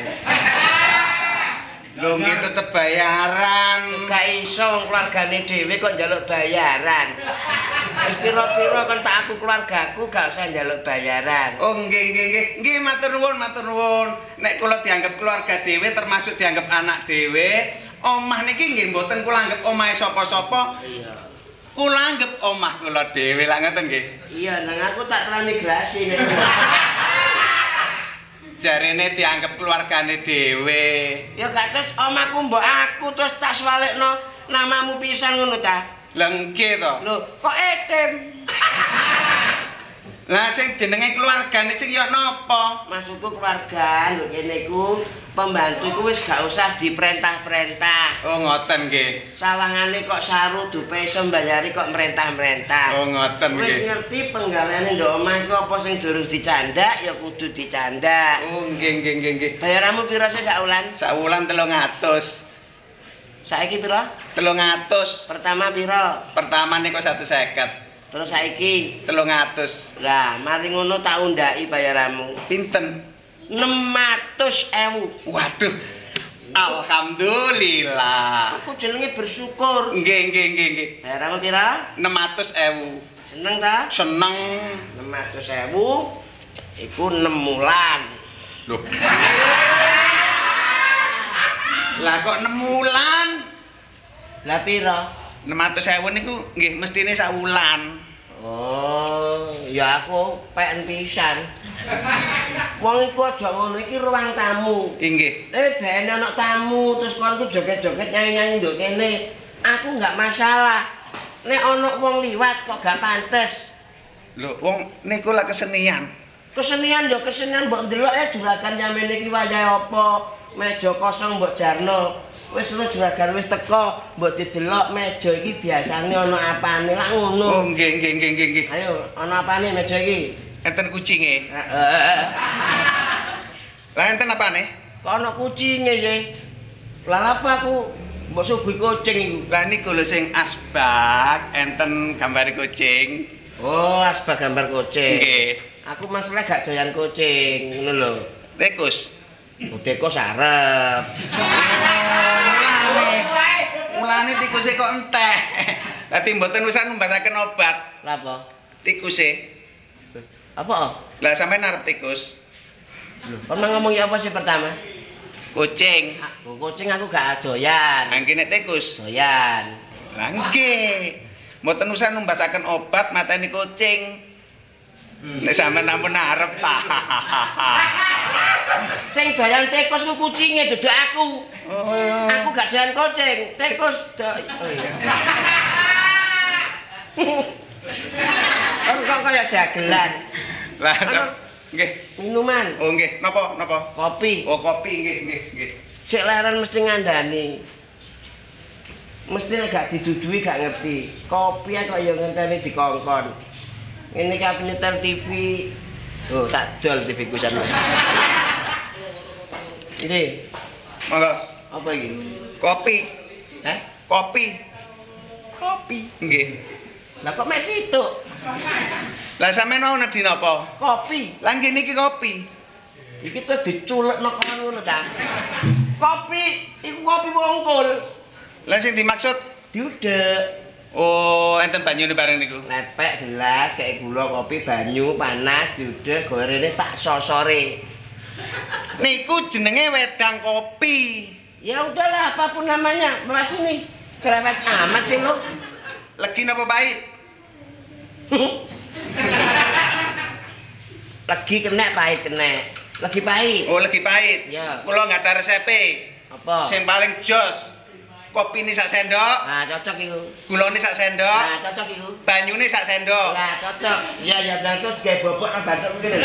S6: Lho nggih tetep bayaran.
S3: Gak iso wong keluargane dhewe kok njaluk bayaran. Wis pira-pira kan tak aku keluargaku gak usah njaluk bayaran.
S6: Oh nggih nggih nggih. Nggih matur nuwun matur nuwun. Nek kula dianggap keluarga dhewe termasuk dianggap anak dhewe, omah niki nggih mboten kula anggap omahe sapa-sapa.
S3: Iya.
S6: Kula anggap omah kula dhewe lah ngoten nggih.
S3: Iya, nang aku tak transmigrasi nek.
S6: Jarene dianggap keluargane dhewe.
S3: Ya gak terus omahku mbok aku terus tak swalekno namamu pisan ngono ta.
S6: Lah nggih to.
S3: Lho, kok etem?
S6: Lah sing jenenge keluargane sing ya napa?
S3: Maksudku keluarga lho kene iku pembantuku wis gak usah diperintah-perintah.
S6: Oh ngoten nggih.
S3: Sawangane kok saru dupe iso mbayari kok merintah-merintah.
S6: Oh ngoten nggih.
S3: Wis ngerti penggaweane ndok omah iku apa sing durung dicandak ya kudu dicandak.
S6: Oh nggih nggih nggih nggih.
S3: Bayaranmu piro sih sak wulan?
S6: Sak wulan telung atus.
S3: Saiki piro?
S6: telung atus.
S3: Pertama piro?
S6: Pertama niku seratus seket.
S3: Terus saiki
S6: telung atus.
S3: lah mari ngono tak undhaki bayaranmu.
S6: Pinten?
S3: enam ratus ribu.
S6: Waduh. Alhamdulillah.
S3: Aku jenenge bersyukur.
S6: Nggih nggih nggih nggih.
S3: Bayaranmu piro?
S6: enam ratus ribu.
S3: Seneng ta?
S6: Seneng.
S3: enam ratus ribu iku enam wulan.
S6: Loh. Lah kok enam wulan?
S3: Lah piro?
S6: enam ratus ribu niku nggih mestine sak wulan.
S3: Oh, ya aku peken pisan. Wong iku aja ngono iki ruang tamu.
S6: Inggih.
S3: Eh ben ana tamu terus kon ku joget-joget nyanyi-nyanyi nduk kene. Aku enggak masalah. Nek ana wong liwat kok gak pantes.
S6: Lho, wong niku lak kesenian.
S3: Kesenian yo kesenian mbok ndelok eh juragan nyamene iki wayahe apa? Meja kosong mbok jarno. Wis lu juragan wis teko, mbok didelok meja iki biasane ana apane lak ngono.
S6: Oh nggih nggih nggih nggih.
S3: Ayo, ana apane meja iki?
S6: Enten kucinge.
S3: Heeh.
S6: Lah enten apane?
S3: Kok ana kucinge sih? Lah apa aku mbok suguhi kucing iku?
S6: Lah niku lho sing asbak enten gambare kucing.
S3: Oh, asbak gambar kucing.
S6: Nggih.
S3: Aku masalah gak doyan kucing, ngono lho.
S6: Tikus.
S3: Udeko sarep.
S6: Mulane tikuse kok entek. Dadi mboten usah numbasaken obat.
S3: Lah apa?
S6: Tikuse.
S3: Apa?
S6: Lah sampean arep tikus.
S3: Kon ngomong ya apa sih pertama?
S6: Kucing.
S3: Aku kucing aku gak doyan.
S6: Angge nek tikus.
S3: Doyan.
S6: Lah nggih. Mboten usah numbasaken obat mateni kucing. Nek sampean ampun arep ta.
S3: Sing doyan tikus ku kucinge duduk aku.
S6: Oh.
S3: Aku gak doyan kucing, tikus do. Oh iya. Kon kok kaya dagelan.
S6: Lah nggih.
S3: Minuman,
S6: Oh nggih, napa napa?
S3: kopi.
S6: Oh kopi nggih nggih nggih.
S3: Sik leren mesti ngandani. Mesti nek gak didudui gak ngerti. Kopi kok ya ngenteni dikongkon. Ini kan penyetel T V. Oh, tak jol T V ku sana. Ini
S6: Monggo.
S3: apa iki?
S6: Kopi.
S3: Hah?
S6: Kopi.
S3: Kopi.
S6: Nggih.
S3: Lah kok mek situ?
S6: Lah sampean mau nedhi napa?
S3: Kopi.
S6: Lah nggih niki kopi.
S3: Iki tuh diculekno kono ngono ta. Kopi, iku kopi wongkul.
S6: Lah sing dimaksud
S3: Diudek.
S6: oh enten banyune bareng niku.
S3: Lepek gelas kayak gula kopi banyu panas diudek gorene tak sosore.
S6: Niku jenenge wedang kopi.
S3: Ya udahlah apapun namanya, bawa sini. Cerewet amat sih lo.
S6: Legi napa pahit?
S3: Legi kenek pahit kenek. Legi pahit.
S6: Oh, legi pahit.
S3: Iya.
S6: Kula nggak ada resepe.
S3: Apa?
S6: Sing paling jos. Kopi ini sak sendok.
S3: Nah, cocok iku.
S6: Gula ini sak sendok.
S3: Nah, cocok iku.
S6: Banyu ini sak sendok.
S3: Nah, cocok. Iya, ya terus gawe bobok nang bathuk ngene.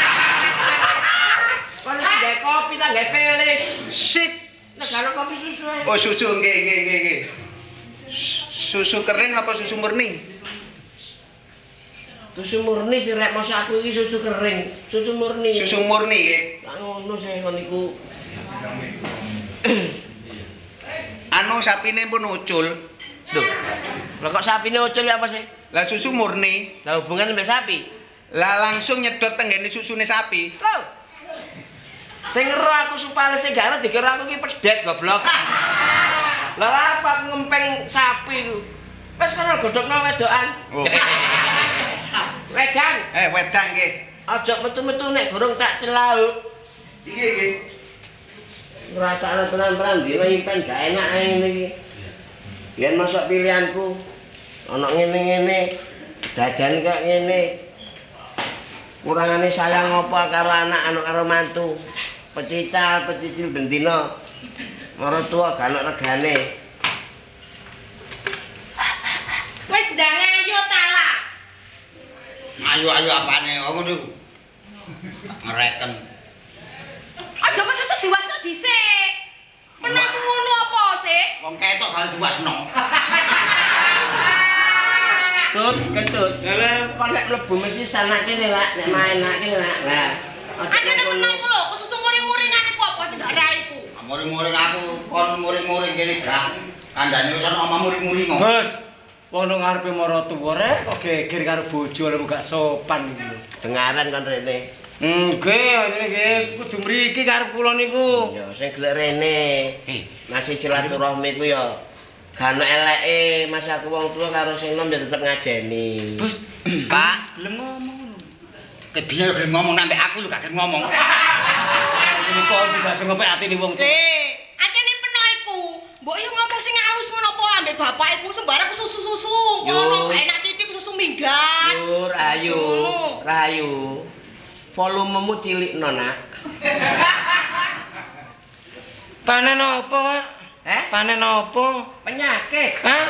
S3: Kon iki gawe kopi ta gawe pelis.
S6: Sip.
S3: Nek karo kopi susu ae.
S6: Oh, susu nggih nggih nggih nggih. Susu kering apa susu murni?
S3: Susu murni sih rek masa aku iki susu kering. Susu murni.
S6: Susu murni nggih.
S3: Lah ngono sih kon niku.
S6: Anu sapine pun ucul.
S3: Loh. Lah kok sapine ucul ya apa sih?
S6: Lah susu murni.
S3: Lah hubungan mbek sapi.
S6: Lah langsung nyedot tenggene susune sapi.
S3: Loh. Sing ngero aku supale sing gak dikira aku iki pedet goblok. Lah apa aku ngempeng sapi iku? Wes kono godhokno wedokan.
S6: Oh.
S3: Wedang.
S6: Eh, wedang nggih.
S3: Aja metu-metu nek gorong tak celauk.
S6: Iki nggih.
S3: Ngrasakno tenan-tenan dina impen gak enak ae ngene iki. Yen masuk pilihanku ana ngene-ngene, dadan kok ngene. Kurangane sayang apa karo anak anu karo mantu. Pecical, pecicil bendina. Marang tua gak ana regane.
S5: Wis ndang ayo ta lah.
S2: Ayo-ayo apane ngono niku. Ngereken.
S5: Aja kok sesuk diwasno dhisik. Menaku ngono apa sih?
S2: Wong ketok hal diwasno.
S3: Tut, kentut. Lah kon nek mlebu mesti sana kene lah, nek main nak kene lah. Lah.
S5: Aja nek menawa iku lho, kok susu muring-muringan iku apa sih ndak rai iku?
S2: Muring-muring aku kon muring-muring kene gak. Kandhane wis ana omah muring-muring kok.
S7: Bos, wong nang ngarepe maratuwa rek kok geger karo bojo lemu gak sopan iki lho.
S3: Dengaran kon rene.
S7: Nggih, ngene nggih kudu mriki karo kula niku.
S3: Ya sing gelek rene.
S7: Eh,
S3: Masih silaturahmi ku ya gak ana eleke, Mas aku wong tua karo sing nom ya tetep ngajeni.
S7: Bos,
S2: Pak,
S7: gelem ngomong.
S2: kedine gelem ngomong sampe aku lho gak gelem ngomong.
S7: Ini kok sing gak ngepek atine wong tuwa.
S5: Eh, acene peno iku. Mbok yo ngomong sing halus ngono apa ambek bapak iku sembarang susu-susu. Ngono enak titik susu minggat.
S3: Yo, Rahayu, Rahayu. Volumemu cilik no, Nak.
S7: Panen apa, Pak?
S3: Eh?
S7: Panen apa?
S3: Penyakit.
S7: Hah?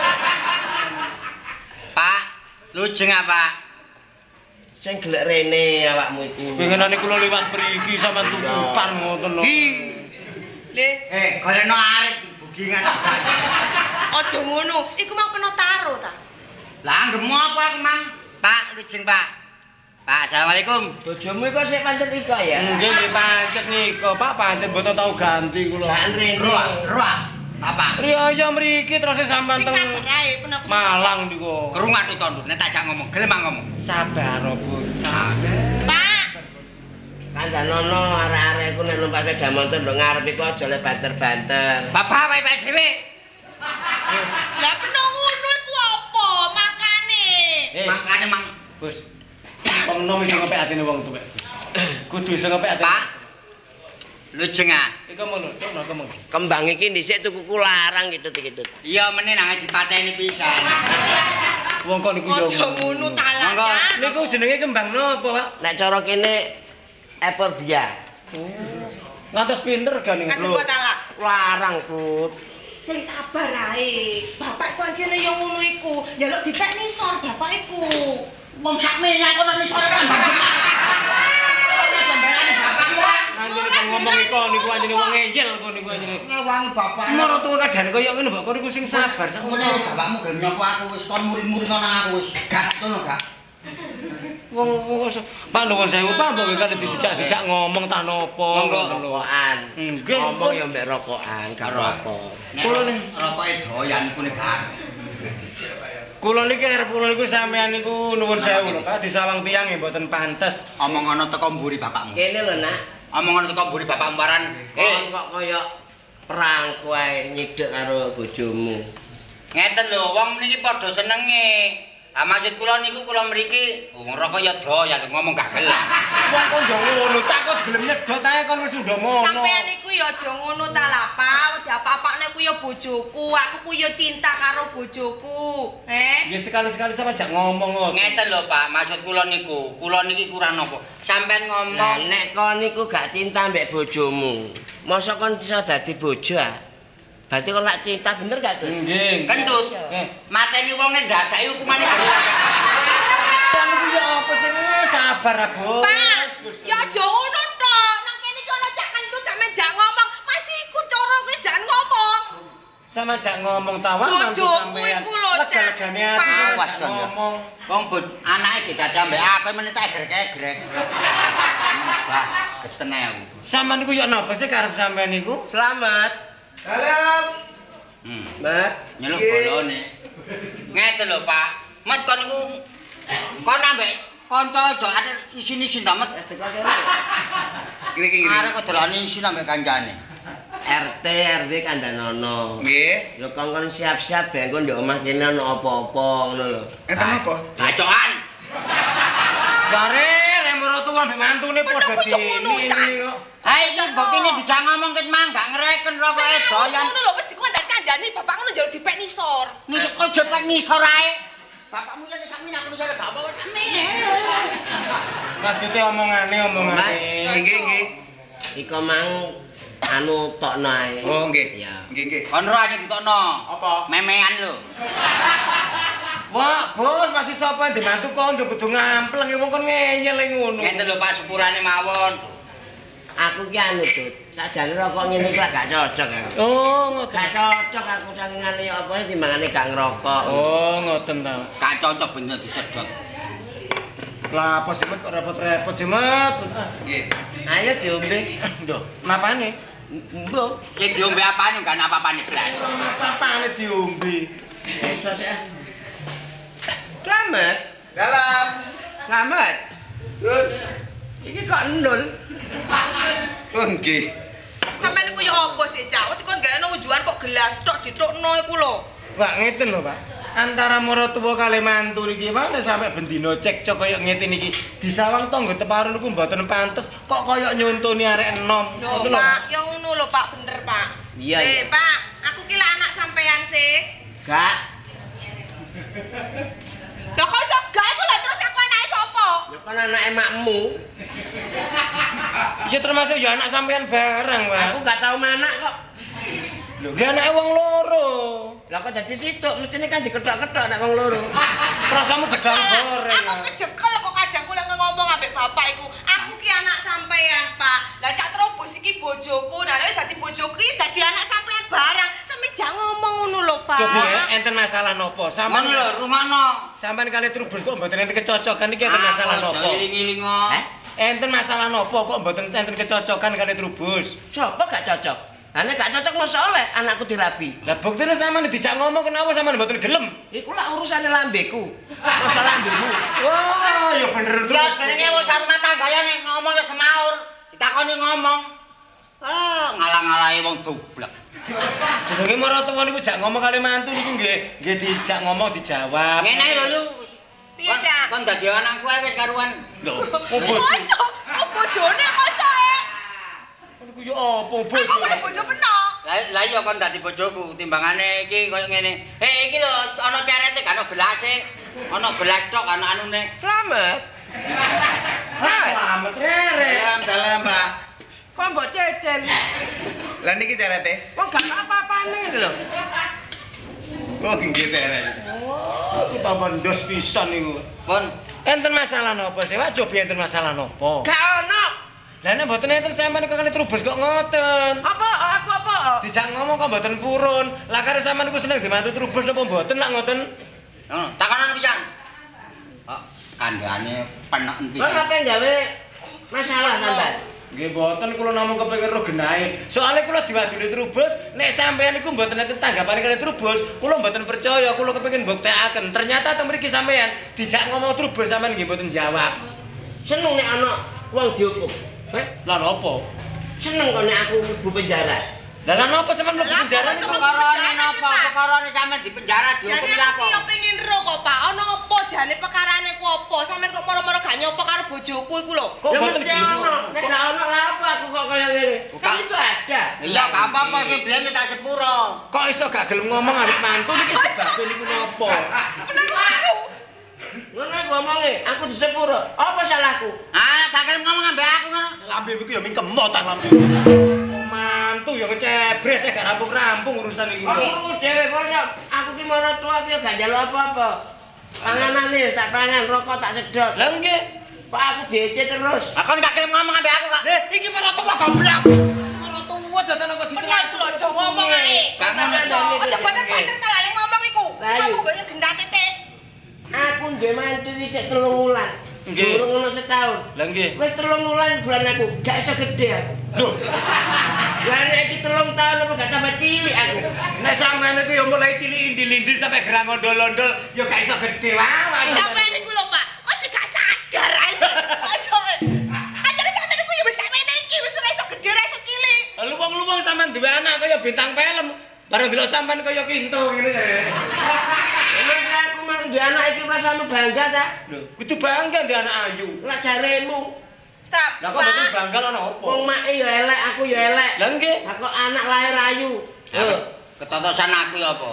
S2: Pak, lujeng apa?
S3: Sing gelek rene awakmu iku.
S7: Pengenane kula liwat mriki sampean tutupan ngoten lho.
S5: Le,
S2: Eh, golekno arit bugingan.
S5: aja ngono. Iku mau peno taro ta?
S2: Lah ngemo apa aku, Mang? Pak, lujeng, Pak. Pak, assalamualaikum.
S3: Bojomu iku sik pancet iko ya.
S7: Nggih nggih pancet niko, Pak, pancet mboten tau ganti kula.
S3: Jan rene.
S2: Roa, roa. Apa?
S7: Riyo mriki terus sampean
S5: Sing
S7: teng
S5: sabar ae peno aku.
S7: Malang niku.
S2: Kerungat itu nduk, nek tak jak ngomong, gelem ngomong.
S7: Sabar, Bos. Sabar.
S5: Pak,
S3: Kandhanono arek-arek iku nek numpak sepeda motor ndok ngarep iku aja le banter-banter.
S2: Bapak wae dhewe.
S5: lah peno ngono iku apa? Makane.
S7: Eh,
S2: Makane, Mang.
S7: Bos. Wong nom iso ngepek atine wong tuwek. Kudu iso ngepek atine.
S2: Pak. Lujeng ah.
S7: Iku ngono, tok no kemeng.
S3: Kembang iki dhisik tukuku larang gitu-gitu.
S2: Iya meneh nang dipateni pisan.
S7: Wong kok niku yo.
S5: Aja ngono ta lah.
S2: Monggo.
S5: Cak.
S7: Niku jenenge kembang napa, Pak?
S3: Nek cara kene eporbia.
S7: Ngantos pinter gane
S5: Kan
S7: lho.
S5: kok ta lah.
S3: Larang, Put.
S5: Sing sabar ae. Bapak ku anjene yo ngono iku. Njaluk dipek nisor bapak iku.
S2: Wong sakmene aku nang isore kan.
S7: Anjene kok ngomong iko niku anjene wong ngeyel kok niku anjene.
S2: Ngewang bapak.
S7: Maratuwa kadane koyo ngene, Mbak. Kok niku sing sabar sak
S2: Ngono
S7: ngono.
S2: bapakmu gelem nyopo aku wis kon muring-muring nang aku wis. Gak ngono gak.
S7: Wong wong Pak nuwun sewu, Pak mbok kan dijak-dijak ngomong ta napa.
S3: Monggo rokokan.
S7: Nggih.
S3: Ngomong ya mbek rokokan, gak apa-apa.
S7: Kula nih.
S2: rokoke doyan iku nek gak.
S7: Kula niki arep kula niku sampean niku nuwun sewu lho, Pak, disawang tiyang nggih mboten pantes.
S2: Omong ana teko mburi bapakmu.
S3: Kene lho, Nak.
S2: Omong ana teko mburi bapakmu paran.
S3: Eh, kok kaya perang kowe nyidhek karo bojomu.
S2: Ngeten lho, wong niki padha senenge.
S8: Ah maksud kula niku kula mriki wong rokok ya doyan ngomong gak gelem.
S7: Wong kok njo ngono, tak kok gelem nyedot ae kon wis udah ngono.
S5: Sampeyan iku ya aja ngono ta lah, Pak. Apa-apane ku ya bojoku, aku ku ya cinta karo bojoku. Eh?
S7: Ya sekali-sekali sama jak ngomong kok.
S8: Ngeten lho Pak, maksud kula niku, kula niki kurang napa? Sampeyan ngomong
S3: Lah nek kon niku gak cinta mbek bojomu, mosok kon iso dadi bojo ah? Berarti kon lak cinta bener gak tuh?
S7: Nggih.
S8: Kentut. Mateni wong nek dadake hukumane berat.
S7: Kan iku ya apa sih sabar ah, Bos.
S5: Pak, ya aja ngono tok. Nang kene iki ana cak kentut sampe jak ngomong, masih iku cara kuwi jangan ngomong.
S7: Sama jak ngomong tawang
S5: Bojoku iku lho, Cak.
S7: lega-legane ati sama
S8: Pas
S7: jak
S8: kan ya.
S7: ngomong.
S8: Wong bot anake didadi ambek aku meneh tak egrek-egrek. Wah, geten ae aku.
S7: Sampeyan niku ya napa sih karep sampeyan niku?
S3: Selamat.
S6: Salam.
S8: Hmm.
S3: Mat.
S8: Nyeluk bolone. Ngeten lho, Pak. Mat kon niku kon ambek kanca aja ada isin-isin ta, Mat.
S3: Teko kene.
S6: Kiri-kiri.
S8: Arek kok dolani isin ambek kancane.
S3: R T R W kandhanono.
S6: Nggih.
S3: Ya kon siap-siap ben kon ndek omah kene ana apa-apa ngono lho.
S6: Enten apa?
S8: Bacokan.
S7: Bare remoro tuwa mbek mantune padha
S5: Kenapa cok ngono,
S7: dini
S5: Cak?
S7: kok.
S8: Ha iki buktine dijak ngomong ket mang gak ngereken rokoke
S5: Saya wis
S8: doyan.
S5: ngono lho, wis dikandani bapak ngono njaluk dipek nisor.
S8: Nih kok jepet nisor ae. Bapakmu yen sakmene aku nisor gak apa-apa sakmene.
S7: Maksudnya omongane omongane.
S6: Nggih, nggih.
S3: Iko mang anu tokno ae.
S6: Oh, nggih.
S3: Ya.
S6: Nggih, nggih.
S8: Kon ro aja ditokno.
S6: Apa?
S8: Memean lho.
S7: Wah, Bos, masih sapa yang dibantu konco kudu ngampleng wong kon ngeyel ngono.
S8: Ngeten lho Pak sepurane mawon.
S3: Aku ki anu Tut. Sajane rokok ngene iki gak cocok aku.
S7: Oh, ngoten.
S3: Gak cocok aku sangingane ya apa timbangane gak ngerokok.
S7: Oh, ngoten ta.
S8: Gak cocok bener disedot.
S7: Lah apa sih Mat kok repot-repot sih Mat?
S6: Nggih.
S3: Ayo diombe.
S7: Ndoh, napane?
S3: Mbok.
S8: Ki diombe apane gak apa-apane blas.
S7: Napane diombe?
S3: Iso sih. Selamat.
S6: Salam.
S3: Selamat.
S6: Nun.
S3: Iki kok nol.
S6: Oh, nggih.
S5: Sampeyan iku ya apa sih, Cak? Wis kon gak ono wujuan kok gelas tok ditokno iku lho.
S7: Pak ngeten lho, Pak. Antara maratuwa kali mantu niki mana sampe bendina cekcok kaya ngeten iki. Disawang tangga teparun niku mboten pantes, kok kaya nyontoni arek enom.
S5: Lho,
S7: Ngoten lho,
S5: Pak, ya ngono lho, Pak, bener, Pak.
S3: Iya,
S5: Eh,
S3: iya.
S5: Pak, aku ki lah anak sampeyan sih.
S3: Gak.
S5: Lah kok iso gak iku lah terus aku anake sapa?
S3: Ya kan anak emakmu.
S7: Ya termasuk ya anak sampean bareng, Pak.
S3: Aku gak tau manak kok.
S7: Lho, ge anake wong loro.
S3: Lah kok dadi situk mestine kan diketok-ketok nek wong loro.
S7: Rasamu gedang goreng.
S5: Aku kejekel kok kadang kula ngomong ambek bapak iku. Aku ki anak sampeyan, Pak. Lah Cak Trobos iki bojoku, nah wis dadi bojoku iki dadi anak sampeyan barang. Sampe jangan ngomong ngono lho, Pak.
S7: Coba ya, enten masalah nopo? Sampean
S8: Ngono lho, rumakno.
S7: sampean kali Trubus kok mboten enten kecocokan iki enten masalah nopo?
S8: Iling-iling kok.
S3: Heh?
S7: Enten masalah nopo kok mboten enten kecocokan kali Trubus?
S3: Sopo gak cocok? Lah nek gak cocok mosok oleh anakku dirabi.
S7: Lah buktine sampean dijak ngomong kenapa sampean mboten gelem?
S3: Iku lah urusane lambeku. Masalah lambemu.
S7: Wah, ya bener
S8: Ya jenenge wong rumah tangga ya nek ngomong ya semaur. Ditakoni ngomong. Ah, ngalah-ngalahi wong doblek.
S7: Jenenge maratuwa niku jak ngomong kali mantu niku nggih, nggih dijak ngomong dijawab.
S8: Ngene ae lho lu.
S5: Piye, Cak?
S8: Kon dadi anakku ae wis karuan.
S7: Lho,
S5: Kok iso? Kok bojone kok iso e?
S7: niku yo apa
S5: Aku
S7: bojo?
S5: kudu bojo peno.
S8: Lah lah iya kon dadi bojoku timbangane iki koyo ngene. Hei iki lho ana cerete gak ana gelase. Ana gelas tok ana anune.
S3: Selamat.
S7: Selamat rere.
S6: Salam, salam, Pak.
S3: Kok mbok cecen?
S6: Lah niki carete.
S3: Kok gak apa-apane lho.
S6: Oh, nggih terek.
S7: Oh, tambah ndos pisan niku.
S8: Pun
S7: Enten masalah nopo sih? Pak, coba enten masalah nopo?
S3: Gak ono.
S7: Lah nek mboten enten sampean kok kali Trubus kok ngoten.
S3: Apa aku apa?
S7: Dijak ngomong kok mboten purun. Lah kare sampean niku seneng dimantu Trubus napa mboten lak ngoten?
S8: ngono, takonan pisan. Oh, kandhane penek
S3: Kok
S8: pisan.
S3: apa yang gawe masalah sampean?
S7: Nggih mboten kula namung kepengin ro genahe. Soale kula diwaduli Trubus, nek sampean niku mboten enten tanggapane kali Trubus, kula mboten percaya, kula kepengin mbuktekaken. Ternyata teng mriki sampean dijak ngomong Trubus sampean nggih mboten jawab.
S3: Seneng nek ana wong dihukum. Heh,
S7: Lah napa?
S3: seneng kok nek aku mlebu penjara.
S7: Lah lan napa sampean mlebu
S5: Lah,
S7: penjara
S5: kok
S7: niku?
S8: Perkarane napa? Perkarane sampean di penjara
S5: Jadi
S8: dihukum
S5: aku
S8: lapo?
S5: ki yo pengen ro kok, Pak. Ono apa jane pekarane ku apa? Sampeyan kok moro-moro gak nyopo karo bojoku iku lho.
S3: Kok mboten ono? Nek gak ono lha apa aku kok kaya ngene? Kan itu ada.
S8: Iya, gak apa-apa sih biyen tak sepuro.
S7: Kok iso gak gelem ngomong arep mantu niki sebabe niku napa?
S5: Bener karo.
S3: Ngono aku ngomonge, aku di sepuro. Apa salahku?
S8: Ah, gak gelem ngomong ambek aku ngono.
S7: Lambe iku ya mingkem ta lambe. Mantu ya ngecebres gak rampung-rampung urusan iki.
S3: Aku dhewe kok aku ki marang tua ki gak njaluk apa-apa. Panganane tak pangan, rokok tak sedot.
S7: Lah nggih.
S3: Pak aku diece terus.
S8: Aku gak gelem ngomong ambek aku kok.
S7: Eh, iki para tuwa goblok. Para tuwa datan kok
S5: Bener
S7: dicelak.
S5: iku lho aja ngomong ae.
S8: Gak ngomong.
S5: Iso, aja banter-banter ta lek ngomong iku. Kamu kok gendak titik.
S3: Aku ndek mantu iki sik telung wulan.
S7: Nggih.
S3: Durung ono setahun.
S7: Lah nggih.
S3: Wis telung wulan bulan aku, gak iso gede aku.
S7: Lho,
S3: Lah nek iki telung tahun apa gak tambah cilik aku.
S7: nek sampeyan iku ya mulai cilik indil-indil sampai gerang ondol-ondol ya gak iso gede wae.
S5: Sampeyan iku lho, Pak. Kok jek gak sadar ae sih. Ojo. Ajare sampeyan iku ya wis samene iki wis ora iso gede ora iso cilik.
S7: Lu wong-wong sampean duwe anak kaya bintang film. Bareng delok sampean kaya kintu ngene ya.
S3: Emang aku mang duwe anak iki rasamu bangga ta?
S7: Lho, kudu bangga ndek anak ayu.
S3: Lah jaremu.
S5: Stop.
S7: Lah kok mboten bangga ana apa?
S3: Wong make ya elek, aku ya elek.
S7: Lah nggih.
S3: Aku anak lahir ayu. Lho,
S8: Ketotosan aku ya apa?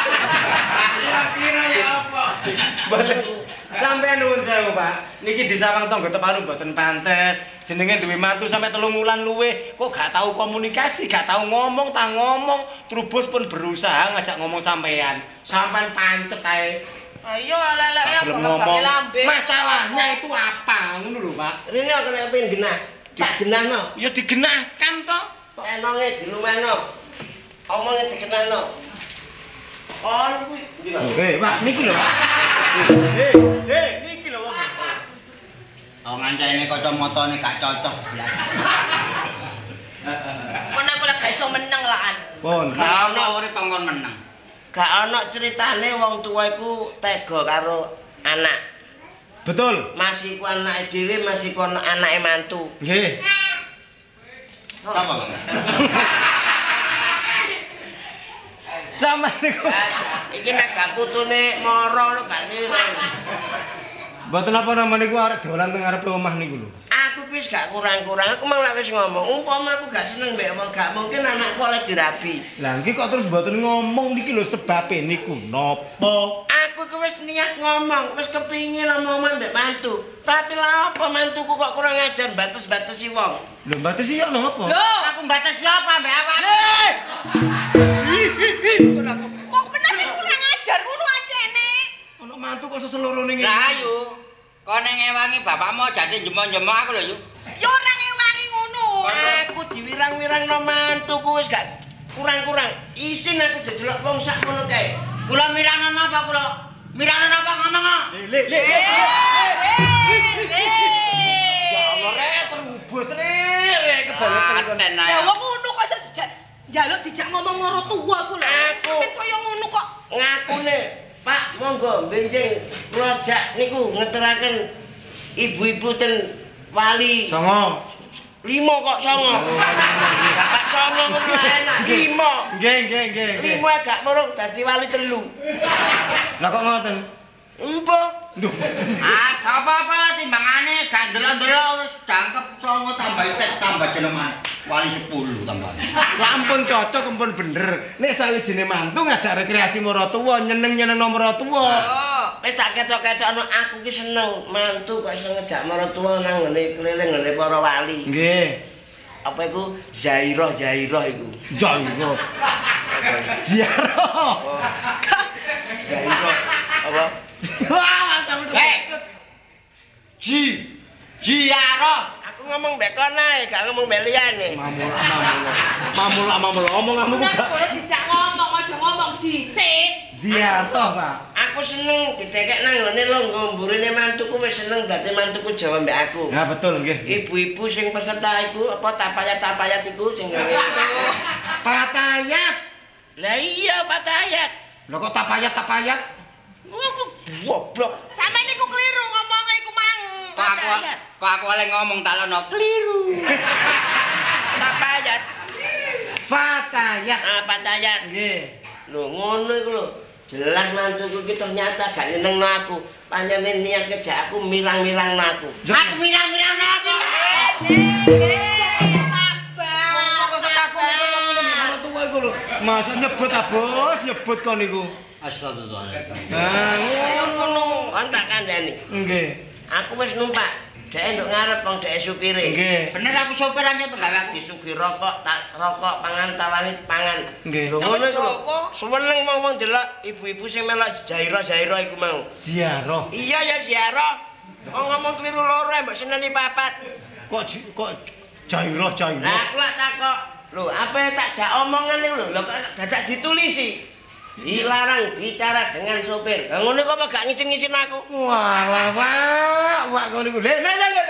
S7: Kira ya apa? Mboten. Sampeyan nuwun sewu, Pak. Niki disawang tangga teparu mboten pantes. Jenenge duwe mantu sampe telung wulan luwih, kok gak tahu komunikasi, gak tahu ngomong, tak ngomong. Trubus pun berusaha ngajak ngomong sampean. Sampean pancet ae.
S5: Ayo lelek ya
S7: Belum
S5: bakal
S7: ngomong.
S5: lambe.
S7: Masalahnya itu apa? Ngono lho, Pak.
S3: rene aku nek pengen genah. Tak genahno.
S7: Ya digenahkan toh.
S3: Enonge dilumehno. Omonge digenahno. On kuwi ndi, Pak?
S7: Eh, Pak, niki lho, Pak. Eh, eh, niki lho, Pak.
S8: Oh ngancane kacamatane gak cocok blas.
S5: Mun aku lek gak iso meneng laan.
S7: Pun.
S8: Gak ono urip kongkon menang.
S3: Gak ana critane wong tuwa iku tega karo anak.
S7: Betul.
S3: Masih ku anake dhewe, masih ku anake mantu.
S7: Nggih.
S8: Apa, Bang?
S7: Sama niku.
S3: Iki nek gak putune moro gak nire.
S7: Mboten apa namanya niku arek dolan teng arep omah niku lho.
S3: Aku wis gak kurang-kurang, aku malah wis ngomong, umpama aku gak seneng mbek wong gak mungkin anakku oleh dirabi.
S7: Lah iki kok terus mboten ngomong niki lho sebabe niku napa?
S3: Aku ku wis niat ngomong, wis kepingin omongan mbek mantu. Tapi lah apa mantuku kok kurang ajar batas-batasi wong.
S7: Lho batesi yo napa?
S5: Lho,
S8: Aku batas siapa mbek awak?
S5: kok kena sih kurang ajar ngono acene.
S7: Ono mantu kok seselorone ngene.
S8: Lah ayo. Kok ning ngewangi bapakmu jati jemong-jemong aku lho, Yu.
S5: Ya ora ngewangi ngono.
S3: Aku diwirang-wirangno mantuku wis gak kurang-kurang. Isin aku didelok wong sak ngono kae.
S8: Kula mirana napa kula? Mirana napa ngomong kok?
S7: Le le. Ya Allah
S5: Eh,
S7: rek terubus rek rek kebangetan kon.
S8: Aten
S5: ya
S8: ae.
S5: wong ngono kok iso dijak njaluk dijak ngomong karo tuwa ku lho.
S3: Aku.
S5: Sampeyan koyo ngono kok.
S3: Ngakune, Pak, monggo benjing kula jak niku ngeteraken ibu-ibu ten wali.
S7: Songo.
S3: Limo kok songo. Bapak songo ngono enak. Limo.
S7: Nggih nggih nggih nggih.
S3: Limo gak murung dadi wali telu.
S7: Lah kok ngoten?
S3: Empo.
S7: Duh.
S8: Ah, gak apa-apa timbangane gak ndelok-ndelok wis jangkep songo tambah tek tambah jeneman. Wali sepuluh tambah.
S7: Lah ampun cocok ampun bener. Nek sawijine mantu ngajak rekreasi maratuwa, nyeneng-nyeneng maratuwa.
S5: Oh.
S3: Wis tak ketok-ketokno aku ki seneng mantu kok iso ngejak maratuwa nang ngene keliling ngene para wali.
S7: Nggih.
S3: Apa iku Zairah Zairah iku.
S7: Jairo. Ziarah.
S3: Zairah apa?
S7: Wah, macam itu.
S8: Hei. Ji. Jiaro.
S3: Aku ngomong mbek kono ae, gak ngomong mbek liyane.
S7: Mamula mamula. Mamula mamula omong kamu
S5: Mun aku ora dijak ngomong aja ngomong dhisik.
S7: Ziarah, Pak.
S3: Aku seneng didekek nang ngene lho mburine mantuku wis seneng berarti mantuku Jawa mbek aku.
S7: Nah, betul nggih.
S3: Ibu-ibu sing peserta iku apa tapayat-tapayat iku sing gawe.
S7: Patayat.
S3: Lah iya patayat.
S7: Lho kok tapayat-tapayat?
S3: Aku goblok.
S5: Sampeyan niku keliru ngomongnya iku mang.
S8: Kok aku kok aku oleh ngomong talono keliru.
S3: Tapayat.
S7: Fatayat.
S3: Ah patayat.
S7: Nggih.
S3: Lho ngono iku lho. Jelas mantuku iki ternyata gak nyenengno aku. Panjane niat kerja aku mirang-mirang aku.
S8: Aku mirang-mirang aku.
S7: Masa nyebut ah bos, nyebut kon niku.
S3: Astagfirullahaladzim.
S7: Nah,
S3: ngono. Kon tak kandhani.
S7: Nggih.
S3: Aku wis numpak. Dhek nduk ngarep wong dhek supire.
S7: Nggih.
S3: Bener aku sopir aja pegawe aku disugi rokok, tak rokok pangan tawani pangan.
S7: Nggih.
S3: Lho ngono iku. Seneng wong-wong delok ibu-ibu sing melok jairo-jairo iku mau.
S7: Ziarah.
S3: Iya ya ziarah. Wong ngomong keliru loro mbok seneni papat.
S7: Kok kok jairah-jairah.
S3: Lah aku lak takok. Lho, apa tak jak omongan niku lho, lho kok dadak ditulisi. Dilarang bicara dengan sopir. Lah ngono kok gak ngisin-ngisin aku.
S7: Walah, Pak. Pak ngono iku. Lha lha lha.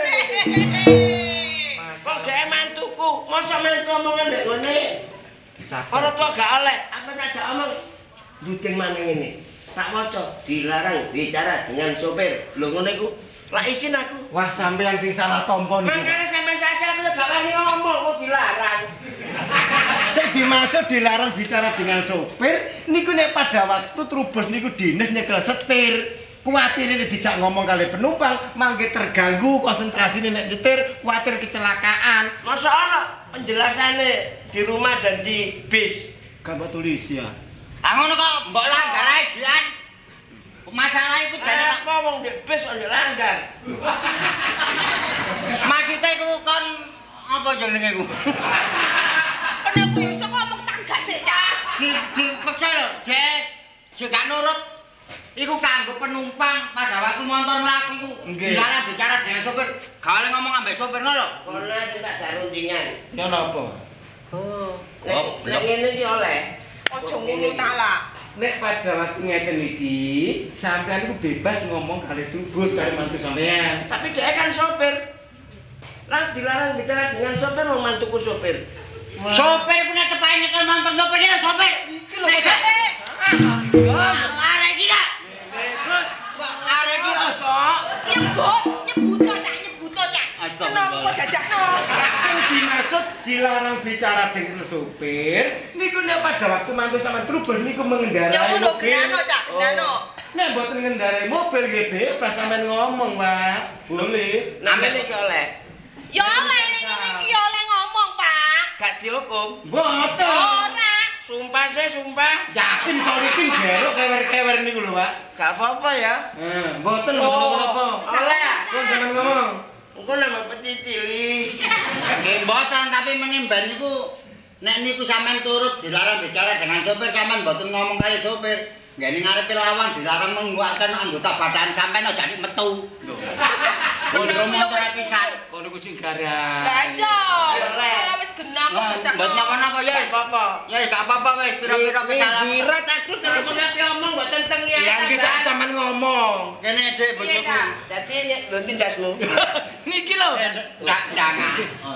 S3: Kok dhek mantuku, masa mentu omongan ndek ngene. Ora tua gak oleh. Apa tak jak omong nduding maneh ngene. Tak waca, dilarang bicara dengan sopir. Lho ngono iku. Lah isin aku.
S7: Wah, sampeyan sing salah tampa niku.
S3: Mangkane sampe saja aku gak wani ngomong kok dilarang.
S7: Sing dimaksud dilarang bicara dengan sopir niku nek pada waktu trubus niku dinas nyekel setir. Kuwatir nek dijak ngomong kali penumpang mangke terganggu konsentrasine nek nyetir, kuwatir kecelakaan.
S3: Masa ana penjelasane di rumah dan di bis?
S7: Gak mbok tulis ya.
S8: Ah ngono kok mbok langgar ae jian. Masalah iku jane tak
S3: ngomong di bis kok dilanggar.
S8: Maksudnya iku kon apa jenenge iku?
S5: Nek ku iso ngomong tanggas e, Cak.
S8: Di dipaksa lho, Dek. Sing gak nurut iku kanggo penumpang pada waktu motor mlaku iku. Dilarang bicara dengan sopir. Gak oleh ngomong ambek sopir lho.
S3: Kono sing tak darundingan.
S7: Ya napa?
S3: Oh, nek ngene iki oleh.
S5: Ojo ngono ta lah.
S7: Nek pada waktu ngeten iki, sampean iku bebas ngomong kali trubus kali mantu sampean.
S3: Tapi dia kan sopir. Lah dilarang bicara dengan sopir wong mantuku sopir.
S8: Sopir ku nek tepake nyekel motor sopir dia sopir. Iki lho. Arek iki ya.
S7: Terus
S8: arek iki oso.
S5: Nyebut, nyebut to, Cak, nyebut to, Cak. Kenapa dadakno?
S7: sing dimaksud dilarang bicara dengan sopir niku nek pada waktu mantu sama trubus niku mengendarai
S5: Ya ngono
S7: mobil.
S5: gendano, Cak, gendano.
S7: Nek mboten ngendarai mobil nggih bebas sampean ngomong, Pak. Boleh.
S3: Namanya iki oleh.
S5: Ya oleh ning ngene iki ya oleh ngomong, Pak.
S3: Gak dihukum.
S7: Mboten.
S5: Ora.
S3: Sumpah sih, sumpah.
S7: Yakin solikin gerok kewer-kewer niku lho, Pak.
S3: Gak apa-apa ya.
S7: Heeh, mboten
S5: Oh.
S7: mboten apa.
S3: Oleh.
S7: Kon sampean ngomong.
S3: Engko nama pecicili.
S8: Nggih mboten tapi menimban niku nek niku sampean turut dilarang bicara dengan sopir sampean mboten ngomong kali sopir. Nggih ning ngarepe lawan dilarang mengeluarkan anggota badan sampean aja dik metu. Lho. Kon motor pisan.
S7: Kon niku sing garang.
S5: Lah iya, salah wis genah kok dadak.
S8: Mbok napa ya apa-apa. Ya gak apa-apa wis pira-pira kesalahan.
S3: Kira aku kalau kenapa ngomong mbok tenteng ya.
S7: Ya nggih sak sampean ngomong.
S8: Kene Dik bojoku.
S3: Jadi lho tindasmu.
S7: Niki lho.
S8: Gak jangan.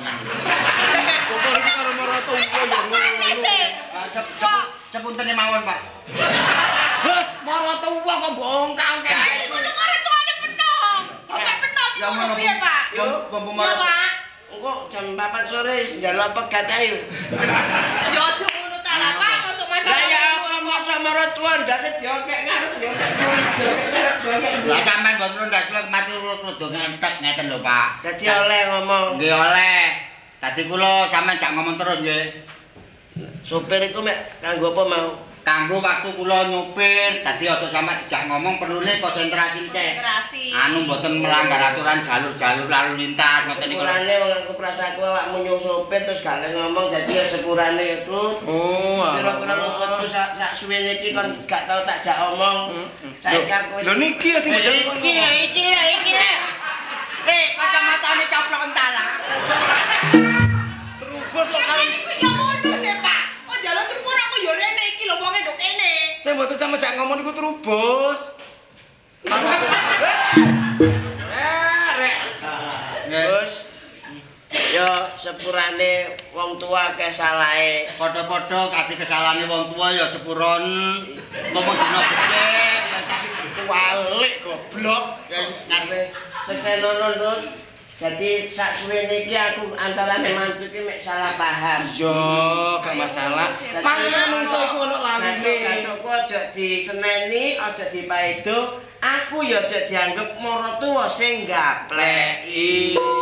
S7: Kok iki karo maroto
S5: Iki sopane sih. Kok
S8: Sepunten mawon, Pak.
S7: Bos, maroto wong kok bongkang
S5: iki ngono karo tuane penom. Kok penom
S8: Ya ngono.
S5: piye, Pak?
S8: Yo, bumbu
S5: Ya,
S8: maroto.
S5: Pak.
S3: Engko jam empat sore njaluk pegat ayo.
S5: Ya aja ngono ta lah, Pak. Masuk masalah.
S3: Lah ya apa mau sama rotuan dadi diokek ngarep diokek diokek ngarep diokek.
S8: Lah sampean mboten ndak kelek mati rada ngentek ngeten lho, Pak.
S3: Dadi oleh ngomong.
S8: Nggih oleh. Tadi kula sampean jak ngomong terus nggih.
S3: Sopir iku mek kanggo apa mau?
S8: Kanggo waktu kula nyupir, dadi aja sampean dijak ngomong perlune konsentrasi teh.
S5: Konsentrasi.
S8: Anu mboten melanggar aturan jalur-jalur lalu lintas ngoten niku.
S3: Sepurane wong aku prasaku awakmu nyung sopir terus gak ngomong dadi ya sepurane itu.
S7: Oh.
S3: Kira-kira lumputku sak sak suwene iki kon gak tau tak jak omong. Saiki aku wis
S7: Lho niki sing bisa
S8: Iki ya, iki ya, iki ya. Rek, kacamatane coplok entala.
S7: Trubus kok
S5: Kan iku ya ngono sih, Pak. Oh jalur sepur aku yo rene iki lho wonge nduk kene.
S7: sing mboten sama jak ngomong niku trubus.
S3: Eh, rek. Terus yo sepurane wong tua ke salahe.
S8: Padha-padha kate kesalahane wong tua ya sepuron. Ngomong dina becik,
S3: Walik goblok.
S8: ya ngarepe
S3: Sesenono terus Jadi sak suwene iki aku antarane mantu iki mek salah paham.
S7: Iya, gak masalah. Mangan menungso iku ono laline.
S3: Aku aja diseneni, aja dipaedo, aku ya aja dianggep mara tuwa sing gapleki.